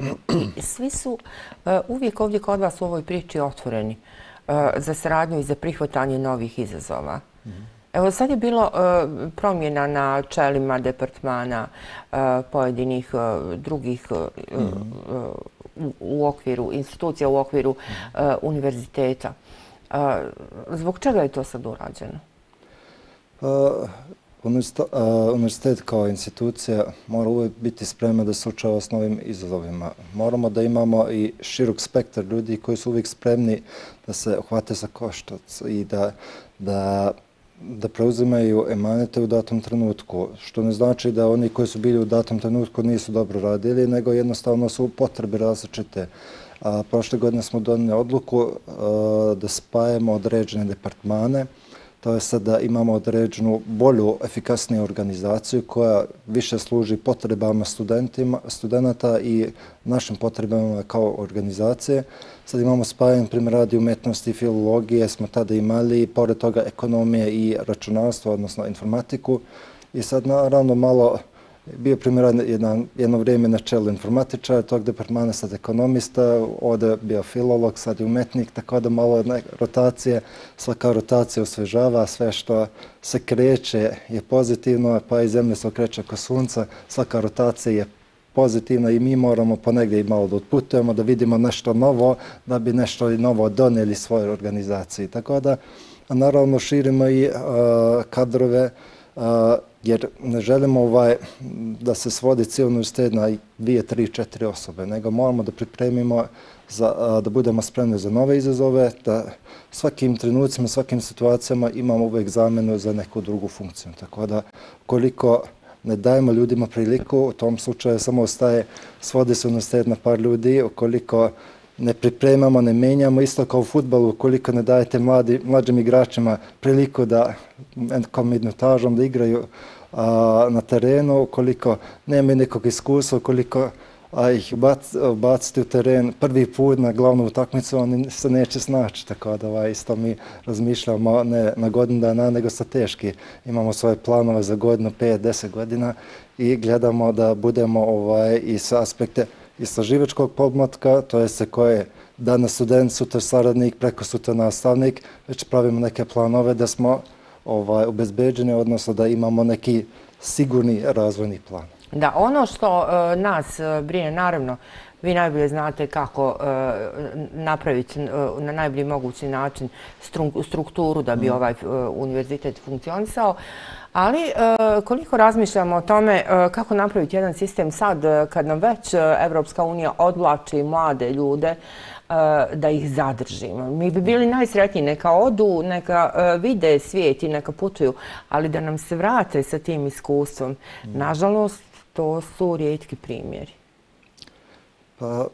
svi su uvijek ovdje kod vas u ovoj priči otvoreni za saradnju i za prihvatanje novih izazova. Evo sad je bilo promjena na čelima departmana pojedinih drugih u okviru institucija, u okviru univerziteta. Zbog čega je to sad urađeno? Univerzitet kao institucija mora uvijek biti spremna da se suočava s novim izazovima. Moramo da imamo i širok spektar ljudi koji su uvijek spremni da se uhvate za koštac i da, da, da preuzimaju emanete u datom trenutku. Što ne znači da oni koji su bili u datom trenutku nisu dobro radili, nego jednostavno su potrebe različite. A, prošle godine smo donijeli odluku a, da spajemo određene departmane. To je sad da imamo određenu bolju, efikasniju organizaciju koja više služi potrebama studenta i našim potrebama kao organizacije. Sad imamo spajanje, primjer radi umetnosti i filologije, smo tada imali, pored toga ekonomije i računarstvo, odnosno informatiku. I sad naravno malo bio primjer jedan, jedno vrijeme na čelu informatičara tog departmana, sad ekonomista, ovdje je bio filolog, sad je umetnik, tako da malo rotacije, svaka rotacija osvežava, sve što se kreće je pozitivno, pa i zemlja se okreće oko sunca, svaka rotacija je pozitivna i mi moramo ponegdje i malo da otputujemo, da vidimo nešto novo, da bi nešto novo donijeli svojoj organizaciji. Tako da, naravno, širimo i uh, kadrove, uh, jer ne želimo ovaj, da se svodi cijeli univerzitet na dvije, tri, četiri osobe, nego moramo da pripremimo za, da budemo spremni za nove izazove, da svakim trenucima, svakim situacijama imamo uvijek zamenu za neku drugu funkciju. Tako da koliko ne dajemo ljudima priliku, u tom slučaju samo ostaje svodi se univerzitet na par ljudi, ukoliko ne pripremamo, ne menjamo, isto kao u fudbalu, ukoliko ne dajete mladi, mlađim igračima priliku da nekom minutažom da igraju a, na terenu, ukoliko nemaju nekog iskustva, ukoliko a ih bac, baciti u teren prvi put na glavnu utakmicu, oni se neće snaći. Tako da ovaj, isto mi razmišljamo ne na godinu dana, nego strateški. Imamo svoje planove za godinu, pet, deset godina i gledamo da budemo ovaj, i sa aspekte istraživačkog podmlatka, to je se koje danas student, sutra saradnik, preko sutra nastavnik, već pravimo neke planove da smo ovaj, obezbeđeni, odnosno da imamo neki sigurni razvojni plan. Da, ono što uh, nas uh, brine, naravno, vi najbolje znate kako uh, napraviti uh, na najbolji mogući način stru, strukturu da bi mm. ovaj uh, univerzitet funkcionisao, ali uh, koliko razmišljamo o tome uh, kako napraviti jedan sistem sad uh, kad nam već uh, Evropska unija odvlači mlade ljude uh, da ih zadržimo. Mi bi bili najsretniji, neka odu, neka uh, vide svijet i neka putuju, ali da nam se vrate sa tim iskustvom. Mm. Nažalost, to su rijetki primjeri. Pa,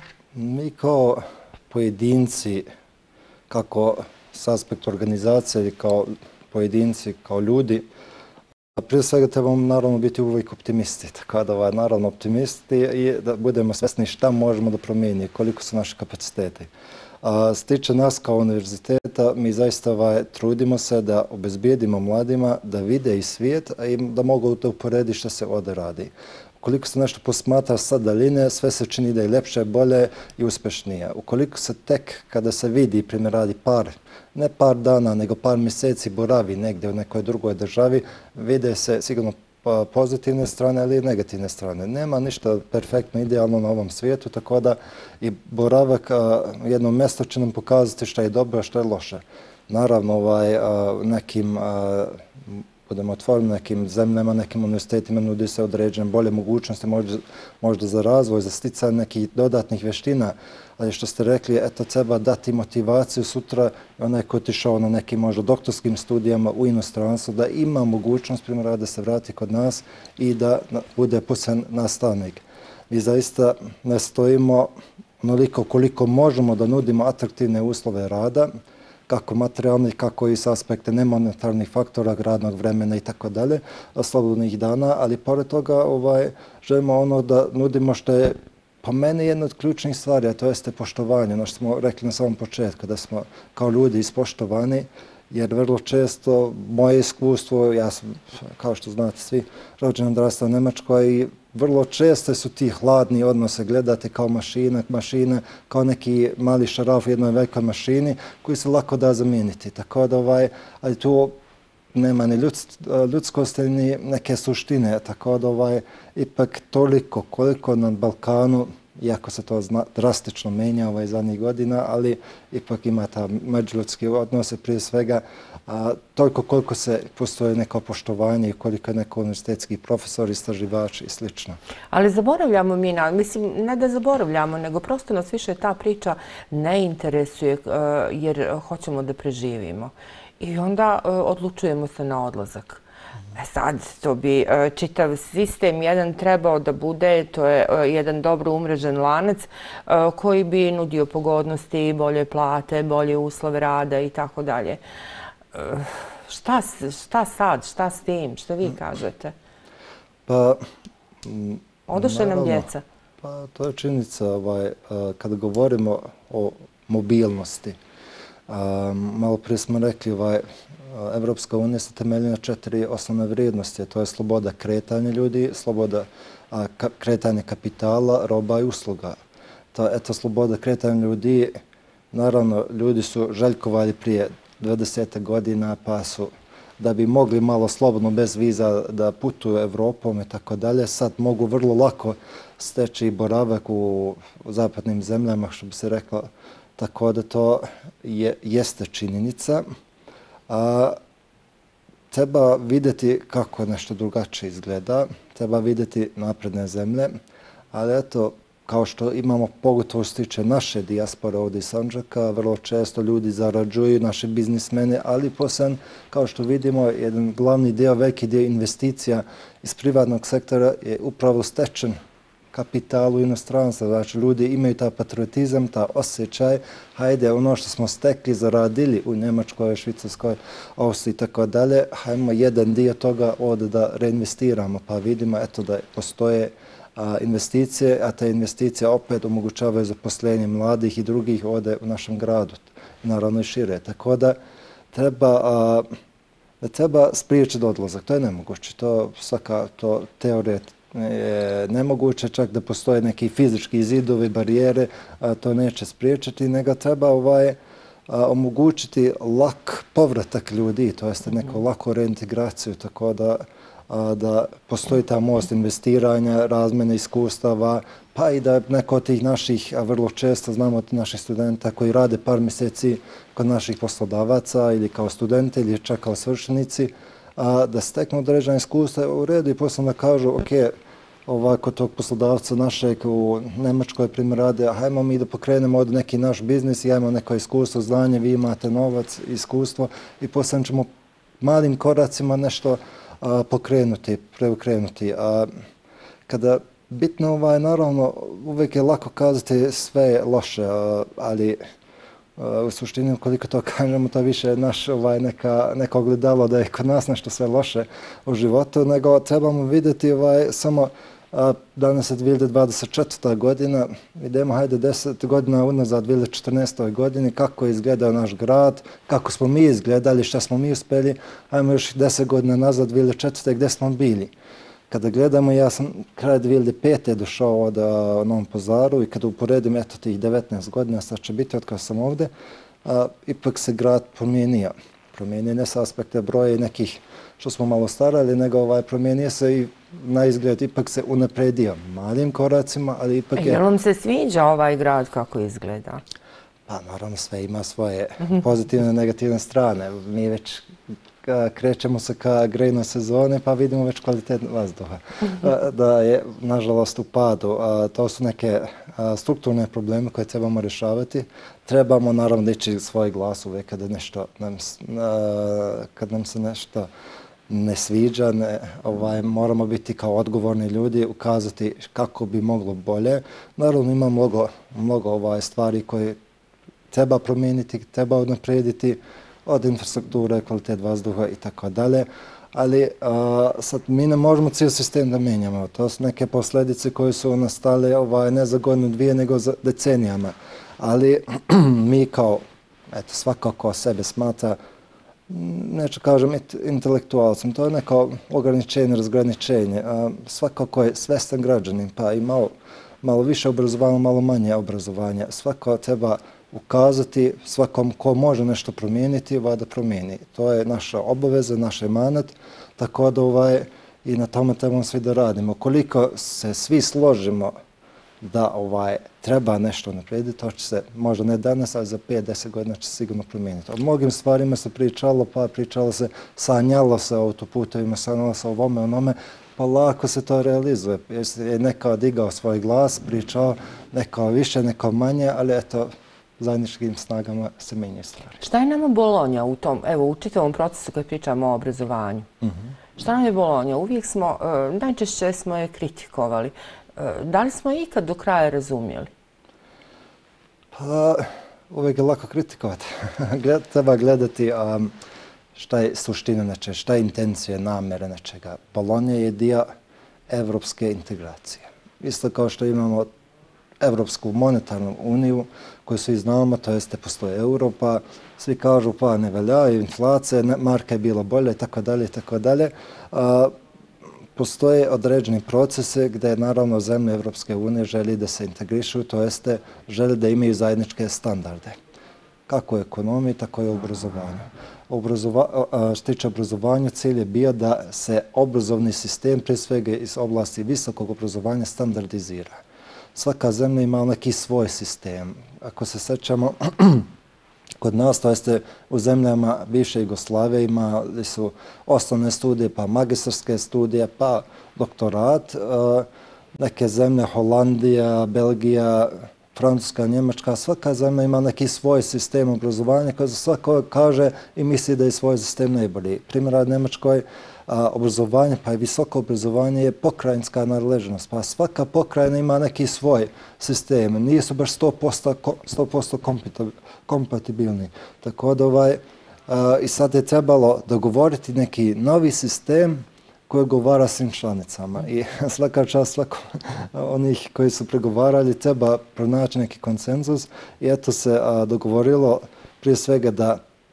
mi kao pojedinci, kako s aspekta organizacije ili kao pojedinci, kao ljudi, prije svega trebamo naravno biti uvijek optimisti, tako da ovaj, naravno optimisti i da budemo svjesni šta možemo da promijenimo, koliko su naši kapaciteti. A s tiče nas kao univerziteta, mi zaista ovaj, trudimo se da obezbijedimo mladima da vide i svijet, a i da mogu to uporedi što se ovdje radi. Ukoliko se nešto posmatra sa daljine, sve se čini da je ljepše, bolje i uspješnije. Ukoliko se tek kada se vidi, primjer radi par, ne par dana, nego par mjeseci boravi negdje u nekoj drugoj državi, vide se sigurno pozitivne strane, ali i negativne strane. Nema ništa perfektno, idealno na ovom svijetu, tako da i boravak u jednom mjestu će nam pokazati što je dobro, a što je loše. Naravno, ovaj, nekim budemo otvoreni nekim zemljama, nekim univerzitetima nudi se određene bolje mogućnosti, možda, možda za razvoj, za sticanje nekih dodatnih vještina, ali što ste rekli, eto, treba dati motivaciju sutra onaj ko je otišao na nekim možda doktorskim studijama u inostranstvu, da ima mogućnost, primjera, da se vrati kod nas i da bude pusan nastavnik. Mi zaista ne stojimo onoliko koliko možemo da nudimo atraktivne uslove rada, kako materijalnih, kako i s aspekte nemonetarnih faktora, radnog vremena i tako dalje, slobodnih dana, ali pored toga ovaj, želimo ono da nudimo što je po meni jedna od ključnih stvari, a to jeste poštovanje, ono što smo rekli na samom početku, da smo kao ljudi ispoštovani, jer vrlo često moje iskustvo, ja sam, kao što znate svi, rođen odrastao u Njemačkoj i vrlo često su ti hladni odnose gledate kao mašina, mašina, kao neki mali šaraf u jednoj velikoj mašini koji se lako da zamijeniti. Tako da ovaj, ali tu nema ni ljudskosti ni neke suštine, tako da ovaj, ipak toliko koliko na Balkanu, iako se to zna, drastično menja ovaj zadnjih godina, ali ipak ima ta međuljudski odnose prije svega, a toliko koliko se postoje neko poštovanje i koliko je neko univerzitetski profesor, istraživač i slično. Ali zaboravljamo mi, na, mislim, ne da zaboravljamo, nego prosto nas više ta priča ne interesuje uh, jer hoćemo da preživimo. I onda uh, odlučujemo se na odlazak. E sad, to bi uh, čitav sistem jedan trebao da bude, to je uh, jedan dobro umrežen lanac uh, koji bi nudio pogodnosti, bolje plate, bolje uslove rada i tako dalje. Šta, šta sad, šta s tim, što vi kažete? Pa, odošle nam djeca. Pa, to je činjenica, ovaj, kada govorimo o mobilnosti. Malo prije smo rekli, ovaj, Evropska unija se temelji na četiri osnovne vrijednosti, to je sloboda kretanja ljudi, sloboda a, ka, kretanja kapitala, roba i usluga. Ta, eto, sloboda kretanja ljudi, naravno, ljudi su željkovali prije dvadeset godina, pa su, da bi mogli malo slobodno, bez viza, da putuju Evropom i tako dalje, sad mogu vrlo lako steći boravak u, u zapadnim zemljama, što bi se reklo, tako da to je, jeste činjenica. A treba vidjeti kako nešto drugačije izgleda, treba vidjeti napredne zemlje, ali eto, kao što imamo, pogotovo što se tiče naše dijaspore ovdje iz Sandžaka, vrlo često ljudi zarađuju, naši biznismeni, ali posebno, kao što vidimo, jedan glavni dio, veliki dio investicija iz privatnog sektora je upravo stečen kapital u inostranstvu. Znači, ljudi imaju ta patriotizam, ta osjećaj, hajde, ono što smo stekli, zaradili u Njemačkoj, Švicarskoj, Austriji i tako dalje, hajmo jedan dio toga ovdje da reinvestiramo, pa vidimo eto da postoje investicije, a te investicije opet omogućavaju zaposlenje mladih i drugih ovdje u našem gradu, naravno i šire. Tako da treba, da treba spriječiti odlazak. To je nemoguće. To svaka to teorija je nemoguće, čak da postoje neki fizički zidovi, barijere, to neće spriječiti, nego treba ovaj, omogućiti lak povratak ljudi, to jeste neku laku reintegraciju, tako da da postoji ta most investiranja, razmjene iskustava, pa i da neko od tih naših, a vrlo često znamo od naših studenta koji rade par mjeseci kod naših poslodavaca ili kao studenti ili čak kao svršenici, da steknu određena iskustva u redu i poslije da kažu, ok, ovako tog poslodavca našeg u Njemačkoj primjer rade, hajmo mi da pokrenemo od neki naš biznis, ja imam neko iskustvo, znanje, vi imate novac, iskustvo i poslije ćemo malim koracima nešto pokrenuti, preokrenuti. A kada bitno, ovaj, naravno, uvijek je lako kazati sve je loše, ali u suštini, koliko to kažemo, to više je naš ovaj, neka, neko ogledalo da je kod nas nešto sve loše u životu, nego trebamo vidjeti ovaj, samo a, danas je dvije hiljade dvadeset četvrta godina, idemo hajde deset godina unazad dvije hiljade četrnaestoj godini, kako je izgledao naš grad, kako smo mi izgledali, šta smo mi uspjeli, ajmo još deset godina nazad dvije hiljade četvrte gdje smo bili. Kada gledamo, ja sam kraj dvije hiljade pete došao od a, Novom Pazaru i kada uporedim eto tih devetnaest godina, sad će biti od kada sam ovdje, a, ipak se grad promijenio. Promijenio ne sa aspekta broja i nekih što smo malo starali, nego ovaj, promijenio se i na izgled ipak se unapredio malim koracima, ali ipak je... Jel vam se sviđa ovaj grad kako izgleda? Pa naravno sve ima svoje pozitivne i negativne strane. Mi već krećemo se ka grejnoj sezoni pa vidimo već kvalitet vazduha. Da je nažalost u padu. To su neke strukturne probleme koje trebamo rješavati. Trebamo naravno dići svoj glas uvijek kada, nešto nam, kad nam se nešto ne sviđa, ne, ovaj, moramo biti kao odgovorni ljudi, ukazati kako bi moglo bolje. Naravno ima mnogo, mnogo ovaj, stvari koje treba promijeniti, treba unaprijediti, od infrastrukture, kvalitet vazduha i tako dalje. Ali a, sad mi ne možemo cijeli sistem da mijenjamo. To su neke posljedice koje su nastale ovaj, ne za godinu dvije, nego za decenijama. Ali mi kao, eto, svako ko sebe smatra, neću kažem intelektualcem, to je neko ograničenje, razgraničenje. A, svako ko je svestan građanin, pa i malo, malo više obrazovanja, malo manje obrazovanja, svako treba ukazati svakom ko može nešto promijeniti, ovaj da promijeni. To je naša obaveza, naš emanet, tako da ovaj, i na tome trebamo svi da radimo. Koliko se svi složimo da ovaj treba nešto naprijediti, to će se, možda ne danas, ali za pet do deset godina će se sigurno promijeniti. O mnogim stvarima se pričalo, pa pričalo se, sanjalo se o autoputovima, sanjalo se o ovome, onome, pa lako se to realizuje. Je neko digao svoj glas, pričao, neko više, neko manje, ali eto, zajedničkim snagama se menjaju stvari. Šta je nama Bolonja u tom, evo, u čitavom procesu kad pričamo o obrazovanju? Mm-hmm. Šta nam je Bolonja? Uvijek smo, uh, najčešće smo je kritikovali. Uh, da li smo ikad do kraja razumjeli? Pa, uvijek je lako kritikovati. Gled, treba gledati um, šta je suština nečega, šta je intencija, namjera nečega. Bolonja je dio evropske integracije. Isto kao što imamo Evropsku monetarnu uniju koju svi znamo, to jeste postoje euro, pa svi kažu pa ne velja, inflacija, marka je bila bolja i tako dalje i tako dalje. Postoje određeni procese gdje naravno zemlje Evropske unije želi da se integrišu, to jeste želi da imaju zajedničke standarde. Kako u ekonomiji, tako i u obrazovanju. Obrazova, što tiče obrazovanja, cilj je bio da se obrazovni sistem, prije svega iz oblasti visokog obrazovanja, standardizira. Svaka zemlja ima neki svoj sistem. Ako se sećamo, Kod nas, to jeste u zemljama bivše Jugoslavije, imali su osnovne studije, pa magistarske studije, pa doktorat. Neke zemlje, Holandija, Belgija, Francuska, Njemačka, svaka zemlja ima neki svoj sistem obrazovanja koji za svako kaže i misli da je svoj sistem najbolji. Primjer, u Njemačkoj obrazovanje, pa i visoko obrazovanje je pokrajinska nadležnost, pa svaka pokrajina ima neki svoj sistem. Nisu baš sto posto kompatibilni. Tako da ovaj, i sad je trebalo dogovoriti neki novi sistem koji odgovara svim članicama. I svaka čast svako onih koji su pregovarali treba pronaći neki konsenzus i eto se dogovorilo prije svega da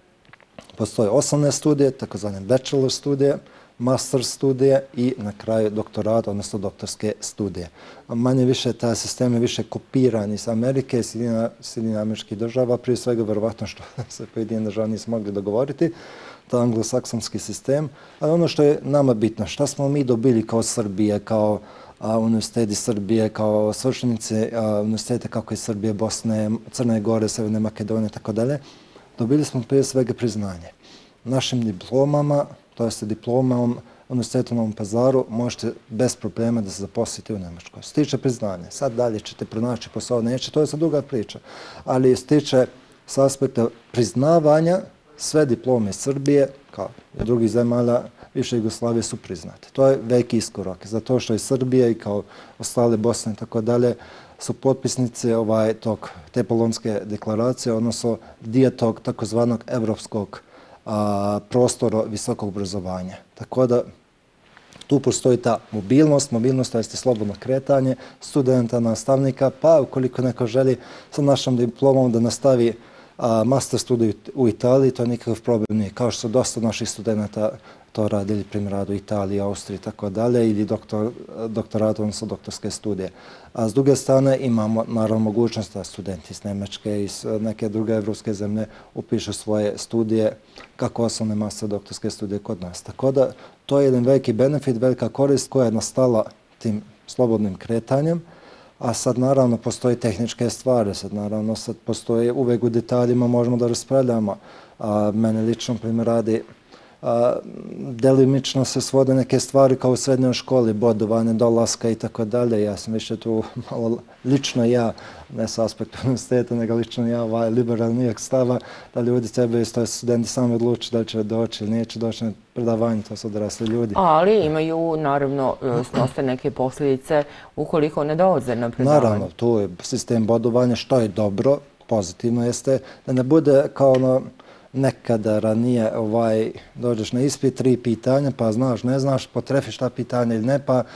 postoje osnovne studije, takozvane bachelor studije, master studije i na kraju doktorat, odnosno doktorske studije. Manje više taj sistem je više kopiran iz Amerike i Sjedinjenih Američkih Država, prije svega verovatno što se pojedine države nisu mogli dogovoriti, to je anglosaksonski sistem. Ali ono što je nama bitno, šta smo mi dobili kao Srbije, kao univerziteti Srbije, kao svršenice univerziteta kako je Srbije, Bosne, Crne Gore, Severne Makedonije i tako dalje, dobili smo prije svega priznanje. Našim diplomama, to jeste diplomom Univerziteta u Novom Pazaru, možete bez problema da se zaposlite u Njemačkoj. Stiče priznanje. Sad dalje ćete pronaći posao, neće, to je sad druga priča. Ali stiče s aspekta priznavanja sve diplome Srbije, kao i drugih zemalja više Jugoslavije, su priznate. To je veliki iskorak. Zato što i Srbija i kao ostale Bosne i tako dalje su potpisnici ovaj, tog, te Polonske deklaracije, odnosno dio tog takozvanog evropskog a, prostora visokog obrazovanja. Tako da tu postoji ta mobilnost, mobilnost to jeste slobodno kretanje studenta, nastavnika, pa ukoliko neko želi sa našom diplomom da nastavi a, master studiju u Italiji, to je nikakav problem nije. Kao što su dosta naših studenta to radili, primjer radu u Italiji, Austriji i tako dalje, ili doktor, doktorat, odnosno doktorske studije. A s druge strane imamo naravno mogućnost da studenti iz Njemačke i iz neke druge evropske zemlje upišu svoje studije kako osnovne master doktorske studije kod nas. Tako da to je jedan veliki benefit, velika korist koja je nastala tim slobodnim kretanjem, a sad naravno postoji tehničke stvari, sad naravno sad postoji uvek u detaljima, možemo da raspravljamo. A, mene lično primjer radi A, delimično se svode neke stvari kao u srednjoj školi, bodovanje, dolaska i tako dalje. Ja sam više tu malo lično ja, ne sa aspekta univerziteta, nego lično ja, ovaj, liberalnijeg stava, da ljudi trebaju, to studenti sami odlučiti da li će doći ili neće doći na predavanje, to su odrasli ljudi. Ali imaju, naravno, snose neke posljedice ukoliko ne dolaze na predavanje. Naravno, tu je sistem bodovanja, što je dobro, pozitivno jeste, da ne bude kao ono, nekada ranije ovaj, dođeš na ispit, tri pitanja, pa znaš, ne znaš, potrefiš ta pitanja ili ne, pa,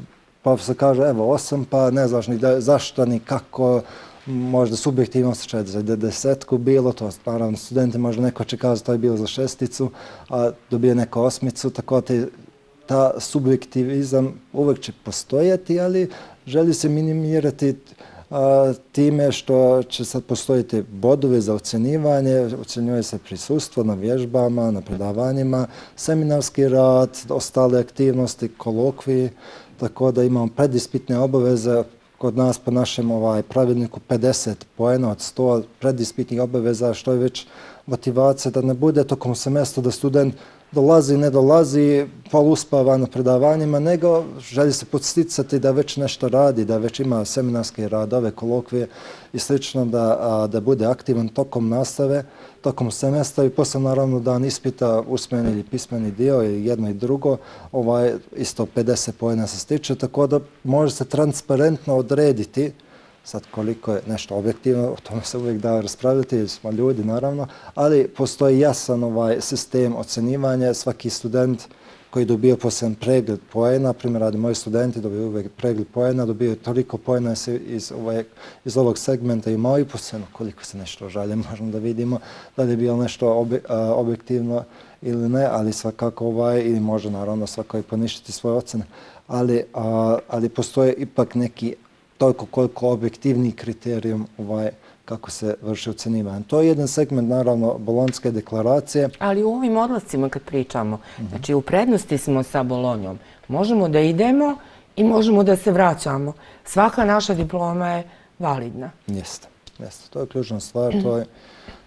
pa se kaže, evo, osam, pa ne znaš ni da, zašto, ni kako, možda subjektivno osjećaj za desetku bilo, to naravno studenti možda neko će kazati to je bilo za šesticu, a dobije neko osmicu, tako te, ta subjektivizam uvek će postojati, ali želi se minimirati a, time što će sad postojiti bodove za ocjenjivanje, ocjenjuje se prisustvo na vježbama, na predavanjima, seminarski rad, ostale aktivnosti, kolokviji, tako da imamo predispitne obaveze. Kod nas po našem ovaj, pravilniku pedeset poena od sto predispitnih obaveza, što je već motivacija da ne bude tokom semestra da student dolazi, ne dolazi, pol uspava na predavanjima, nego želi se podsticati da već nešto radi, da već ima seminarske radove, kolokvije i slično, da, a, da bude aktivan tokom nastave, tokom semestra i posle naravno dan ispita, usmeni ili pismeni dio ili jedno i drugo, ovaj, isto pedeset poena se stiče, tako da može se transparentno odrediti. Sad koliko je nešto objektivno, o tome se uvijek da raspravljati, jer smo ljudi naravno, ali postoji jasan ovaj sistem ocjenjivanja. Svaki student koji dobije posljedan pregled poena, primjer radi moji studenti dobiju uvijek pregled poena, dobiju toliko poena iz, ovaj, iz ovog segmenta i moji posljedno koliko se nešto žalje, možemo da vidimo da li je bilo nešto obje, a, objektivno ili ne, ali svakako ovaj, ili može naravno svako i poništiti svoje ocene, ali, a, ali postoje ipak neki toliko koliko objektivni kriterijum ovaj, kako se vrši ocjenjivanje. To je jedan segment, naravno, Bolonjske deklaracije. Ali u ovim odlascima kad pričamo, mm-hmm. znači u prednosti smo sa Bolonjom. Možemo da idemo i možemo da se vraćamo. Svaka naša diploma je validna. Jeste, jeste. To je ključna stvar. Mm-hmm. To je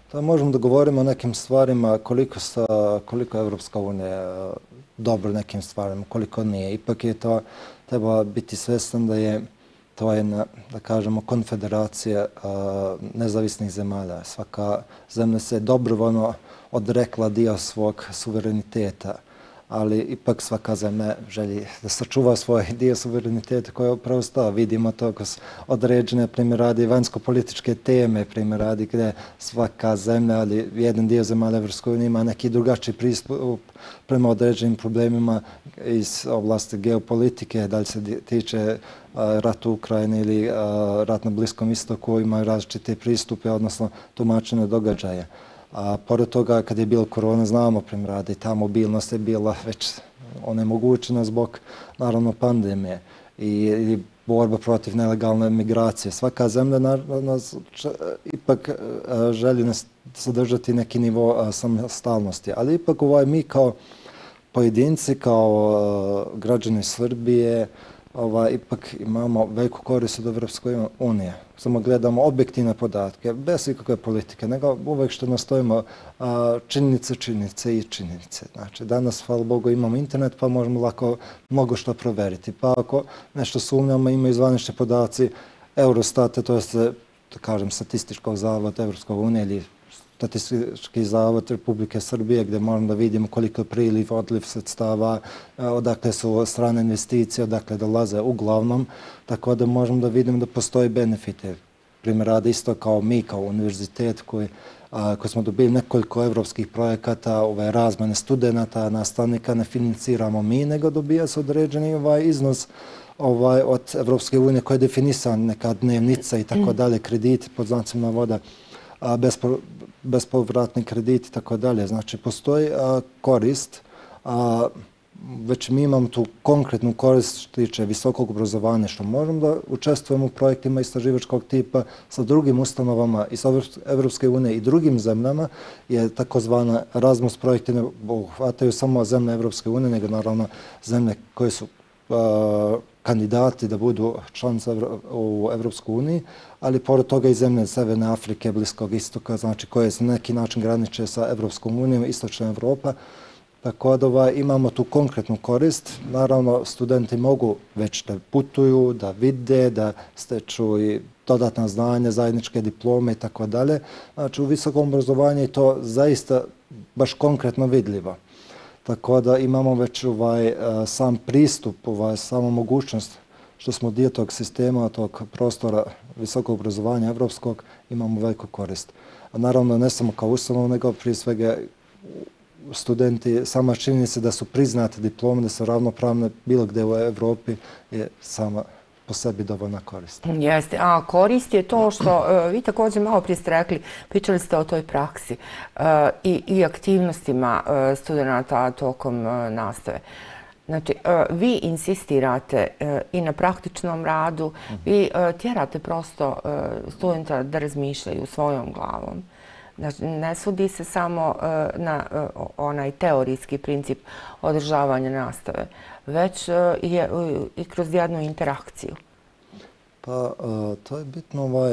To možemo da govorimo o nekim stvarima koliko, sa, koliko Evropska unija dobro nekim stvarima, koliko nije. Ipak je to, treba biti svjestan da je to jedna, da kažemo, konfederacija a, nezavisnih zemalja. Svaka zemlja se dobrovoljno odrekla dio svog suvereniteta, ali ipak svaka zemlja želi da sačuva svoj dio suvereniteta koji je upravo stao. Vidimo to kroz određene, primjer radi, vanjsko-političke teme, primjer radi gdje svaka zemlja, ali jedan dio zemalja Evropske unije ima neki drugačiji pristup prema određenim problemima iz oblasti geopolitike, da li se tiče rata u Ukrajini ili rat na Bliskom istoku, imaju različite pristupe, odnosno tumačene događaje. A pored toga, kad je bilo korona, znamo primjer radi, ta mobilnost je bila već onemogućena zbog, naravno, pandemije i, i borba protiv nelegalne migracije. Svaka zemlja nas ipak želi nas sadržati neki nivo samostalnosti, ali ipak ovaj, mi kao pojedinci, kao građani Srbije, Ovaj, ipak imamo veliku korist od Evropske unije. Samo gledamo objektivne podatke, bez ikakve politike, nego uvek što nastojimo a, činjenice, činjenice i činjenice. Znači, danas, hvala Bogu, imamo internet, pa možemo lako mnogo što proveriti. Pa ako nešto sumnjamo, imaju zvanični podaci Eurostate, to je, da kažem, statističkog zavoda Evropske unije ili Statistički zavod Republike Srbije, gdje možemo da vidimo koliko je priliv, odliv sredstava, odakle su strane investicije, odakle dolaze uglavnom, tako da možemo da vidimo da postoji benefite. Primjer radi isto kao mi, kao univerzitet koji, a, koji smo dobili nekoliko evropskih projekata, ove razmene studenta, nastavnika ne financiramo mi, nego dobija se određeni ovaj iznos ovaj, od Evropske unije koja je definisan, neka dnevnica i tako dalje, kredit pod znacima navoda, a, bespo, bespovratni kredit i tako dalje. Znači, postoji a, korist, a, već mi imamo tu konkretnu korist što tiče visokog obrazovanja, što možemo da učestvujemo u projektima istraživačkog tipa sa drugim ustanovama iz Evropske unije i drugim zemljama, je takozvana Erasmus projekti ne obuhvataju samo zemlje Evropske unije, nego naravno zemlje koje su a, kandidati da budu članice u Evropskoj uniji, ali pored toga i zemlje Severne Afrike, Bliskog istoka, znači koje se na neki način graniče sa Evropskom unijom, Istočna Evropa. Tako da imamo tu konkretnu korist. Naravno, studenti mogu već da putuju, da vide, da steču i dodatna znanja, zajedničke diplome i tako dalje. Znači, u visokom obrazovanju je to zaista baš konkretno vidljivo. Tako da imamo već ovaj, sam pristup, ovaj, samo mogućnost što smo dio tog sistema, tog prostora visokog obrazovanja evropskog, imamo veliku korist. A naravno, ne samo kao ustanov, nego prije svega studenti, sama činjenica da su priznate diplome, da su ravnopravne bilo gde u Evropi, je sama po sebi dovoljna korist. Jeste, a korist je to što uh, vi također malo prije ste rekli, pričali ste o toj praksi uh, i, i aktivnostima uh, studenta tokom uh, nastave. Znači, uh, vi insistirate uh, i na praktičnom radu, mm-hmm. vi uh, tjerate prosto uh, studenta da razmišljaju svojom glavom. Znači, ne sudi se samo uh, na uh, onaj teorijski princip održavanja nastave, već uh, je uh, i kroz jednu interakciju. Pa, uh, to je bitno, ovaj,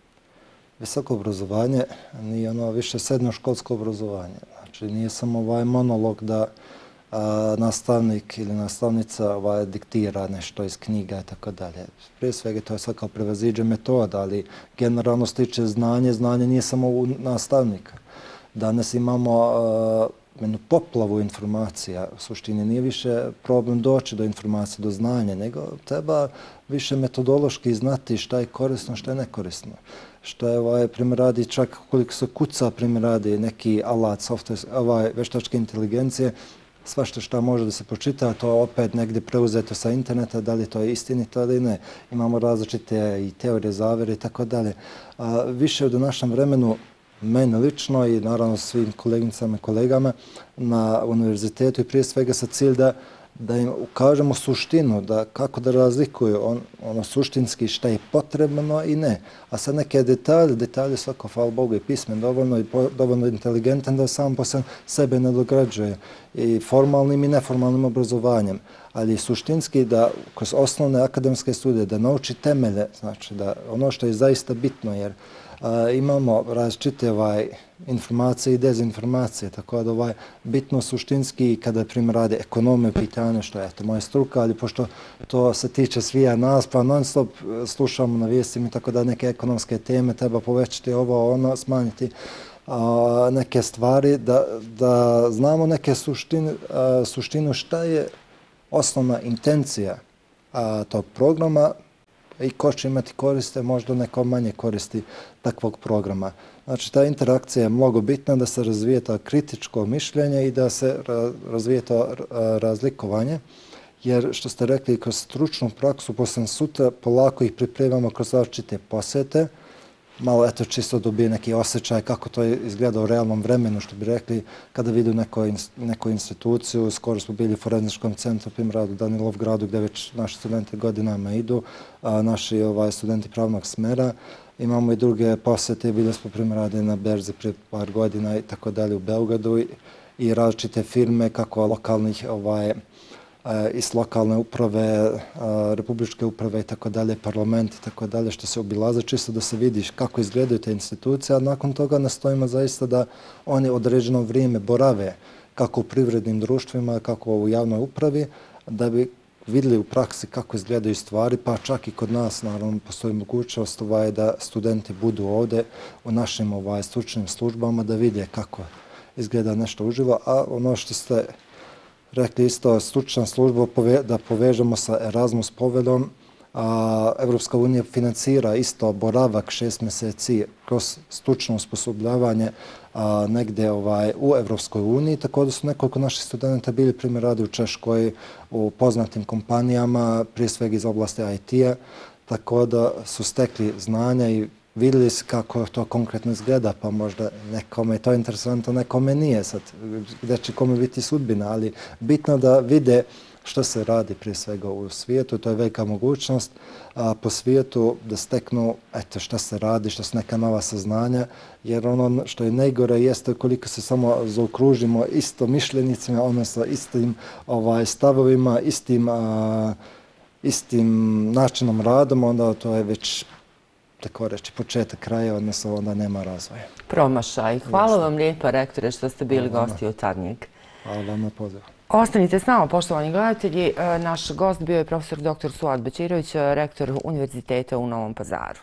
visoko obrazovanje nije ono više srednjoškolsko obrazovanje. Znači, nije samo ovaj monolog da a, nastavnik ili nastavnica ovaj, diktira nešto iz knjiga i tako dalje. Prije svega to je sad kao prevaziđe metoda, ali generalno stiče znanje, znanje nije samo u nastavnika. Danas imamo a, jednu poplavu informacija. U suštini nije više problem doći do informacije, do znanja, nego treba više metodološki znati šta je korisno, šta je nekorisno. Što je ovaj, primjer radi, čak koliko se kuca, primjer radi neki alat, software, ovaj, veštačke inteligencije, svašta šta može da se pročita, to je opet negdje preuzeto sa interneta, da li to je istinito ili ne. Imamo različite i teorije zavere i tako dalje. Više u današnjem vremenu, meni lično i naravno svim kolegnicama i kolegama na univerzitetu i prije svega sa cilj da da im ukažemo suštinu, da kako da razlikuju on, ono suštinski šta je potrebno i ne. A sad neke detalje, detalje svako, hvala Bogu, je pismen dovoljno i po, dovoljno inteligentan da sam po sebe nadograđuje i formalnim i neformalnim obrazovanjem. ali suštinski da kroz osnovne akademske studije da nauči temelje, znači da ono što je zaista bitno, jer a, imamo različite ovaj, informacije i dezinformacije, tako da ovaj, bitno suštinski kada primjer radi ekonomije pitanje, što je to moja struka, ali pošto to se tiče svija nas, pa non stop slušamo na vijestima, tako da neke ekonomske teme treba povećati ovo, ono, smanjiti a, neke stvari, da, da znamo neke suštine, a, suštinu šta je osnovna intencija a, tog programa i ko će imati koriste, možda neko manje koristi takvog programa. Znači, ta interakcija je mnogo bitna da se razvije to kritičko mišljenje i da se razvije to razlikovanje, jer što ste rekli, kroz stručnu praksu posle sutra polako ih pripremamo kroz različite posete, malo eto čisto dobije neki osjećaj kako to izgleda u realnom vremenu, što bi rekli kada vidu neko, neku instituciju. Skoro smo bili u Forenzičkom centru, primjer u Danilovgradu, gdje već naši studenti godinama idu, a naši ovaj, studenti pravnog smera. Imamo i druge posete, bili smo primjer radi na berzi prije par godina i tako dalje u Beogradu i, i različite firme kako lokalnih ovaj, iz lokalne uprave, republičke uprave i tako dalje, parlament i tako dalje, što se obilaze čisto da se vidi kako izgledaju te institucije, a nakon toga nastojimo zaista da oni određeno vrijeme borave kako u privrednim društvima, kako u javnoj upravi, da bi vidjeli u praksi kako izgledaju stvari, pa čak i kod nas, naravno, postoji mogućnost ovaj, da studenti budu ovdje u našim ovaj, stručnim službama, da vidje kako izgleda nešto uživo, a ono što ste rekli isto, stručna služba da povežemo sa Erasmus poveljom. Evropska unija financira isto boravak šest mjeseci kroz stručno osposobljavanje negdje ovaj, u Evropskoj uniji. Tako da su nekoliko naših studenta bili primjer radi u Češkoj, u poznatim kompanijama, prije svega iz oblasti I T-a, tako da su stekli znanja i vidjeli se kako to konkretno izgleda, pa možda nekome je to interesantno, nekome nije sad, gdje će kome biti sudbina, ali bitno da vide što se radi prije svega u svijetu, to je velika mogućnost a, po svijetu da steknu eto, što se radi, što su neka nova saznanja, jer ono što je najgore jeste koliko se samo zaokružimo isto mišljenicima, odnosno istim ovaj, stavovima, istim, a, istim načinom radom, onda to je već tako reći, početak kraja, odnosno onda nema razvoja. Promašaj. Hvala vam lijepa, rektore, što ste bili gosti Jutarnjeg. Hvala vam na pozivu. Ostanite s nama, poštovani gledatelji. Naš gost bio je profesor doktor Suad Bečirović, rektor Univerziteta u Novom Pazaru.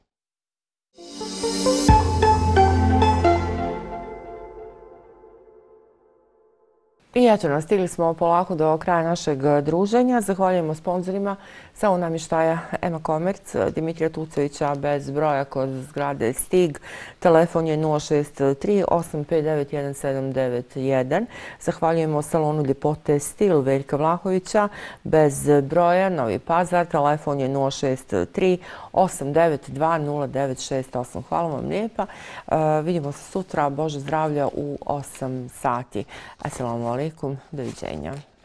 I eto nas, stigli smo polako do kraja našeg druženja. Zahvaljujemo sponzorima Salon namještaja Ema Komerc, Dimitrija Tucovića bez broja kod zgrade Stig. Telefon je nula šest tri osam pet devet jedan sedam devet jedan. Zahvaljujemo Salonu ljepote Stil Veljka Vlahovića bez broja Novi Pazar. Telefon je nula šest tri osam devet dva nula devet šest osam. Hvala vam lijepa. Vidimo se sutra. Bože zdravlja u osam sati. Assalamu alaikum. Doviđenja.